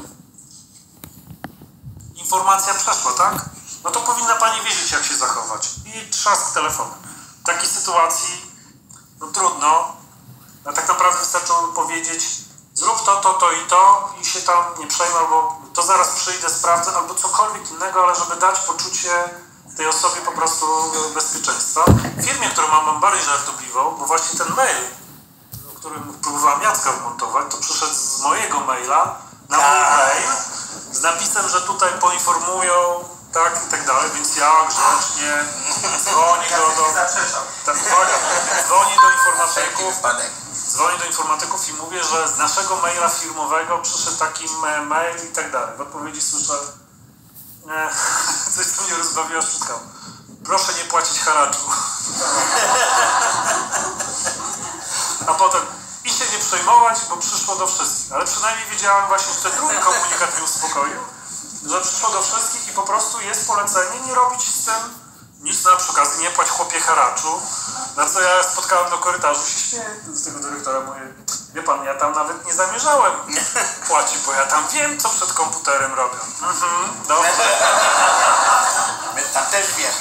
informacja przeszła, tak? No to powinna Pani wiedzieć, jak się zachować. I trzask telefonem. W takiej sytuacji, no trudno, a tak naprawdę wystarczyło powiedzieć, zrób to, to, to i to i się tam nie przejmę, albo to zaraz przyjdę, sprawdzę, albo cokolwiek innego, ale żeby dać poczucie tej osobie po prostu bezpieczeństwa. W firmie, którą mam, mam bardziej żartobliwą, bo właśnie ten mail, o którym próbowałem Jacka wmontować, to przyszedł z mojego maila na mój mail z napisem, że tutaj poinformują, tak i tak dalej, więc ja grzecznie dzwonię do, do, tak, dzwonię do informatyków, dzwonię do informatyków i mówię, że z naszego maila firmowego przyszedł taki mail i tak dalej. W odpowiedzi słyszę, nie, coś tu mnie rozbawiło, szybko. Proszę nie płacić haraczu. A potem i się nie przejmować, bo przyszło do wszystkich. Ale przynajmniej wiedziałem właśnie, że ten drugi komunikat mnie uspokoił, że przyszło do wszystkich i po prostu jest polecenie nie robić z tym nic, na przy okazji nie płać chłopie haraczu. Na co ja spotkałem do korytarzu, się śmieję z tego dyrektora, mówię, wie pan, ja tam nawet nie zamierzałem płacić, bo ja tam wiem, co przed komputerem robią. Mhm, dobrze. My tam też wiemy.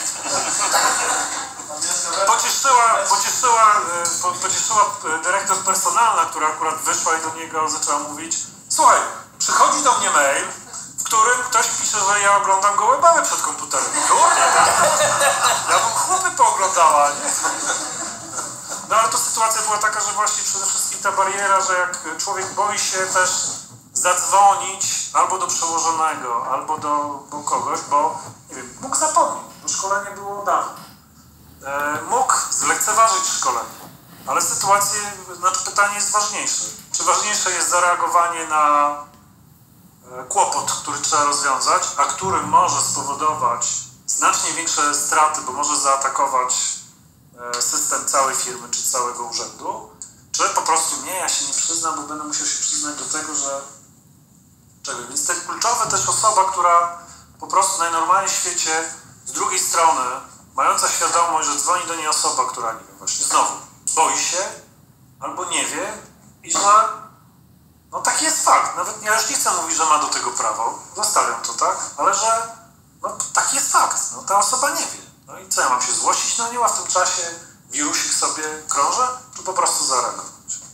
Pocieszyła, pocieszyła, pocieszyła dyrektor personalna, która akurat wyszła i do niego zaczęła mówić, słuchaj, przychodzi do mnie mail, w którym ktoś pisze, że ja oglądam gołe baby przed komputerem. Kurde, tak? Ja bym chłopy pooglądała, nie? No ale to sytuacja była taka, że właśnie przede wszystkim ta bariera, że jak człowiek boi się też zadzwonić albo do przełożonego, albo do, do kogoś, bo nie wiem, mógł zapomnieć, bo szkolenie było dawno. E, mógł zlekceważyć szkolenie, ale sytuacje, znaczy pytanie jest ważniejsze. Czy ważniejsze jest zareagowanie na kłopot, który trzeba rozwiązać, a który może spowodować znacznie większe straty, bo może zaatakować system całej firmy czy całego urzędu, czy po prostu nie, ja się nie przyznam, bo będę musiał się przyznać do tego, że czego. Więc to kluczowe też osoba, która po prostu najnormalniej w świecie z drugiej strony, mająca świadomość, że dzwoni do niej osoba, która nie wiem, właśnie znowu boi się, albo nie wie i że no taki jest fakt. Nawet ja już nie chcę mówić, że ma do tego prawo, zostawiam to, tak? Ale że no taki jest fakt, no ta osoba nie wie. No i co, ja mam się złościć na nią, a w tym czasie wirusik sobie krąży, czy po prostu zareagować?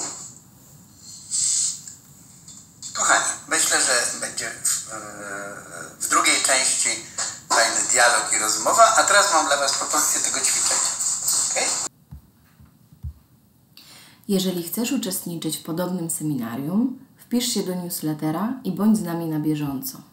Kochani, myślę, że będzie w, w drugiej części fajny dialog i rozmowa, a teraz mam dla Was propozycję tego ćwiczenia. Okay? Jeżeli chcesz uczestniczyć w podobnym seminarium, wpisz się do newslettera i bądź z nami na bieżąco.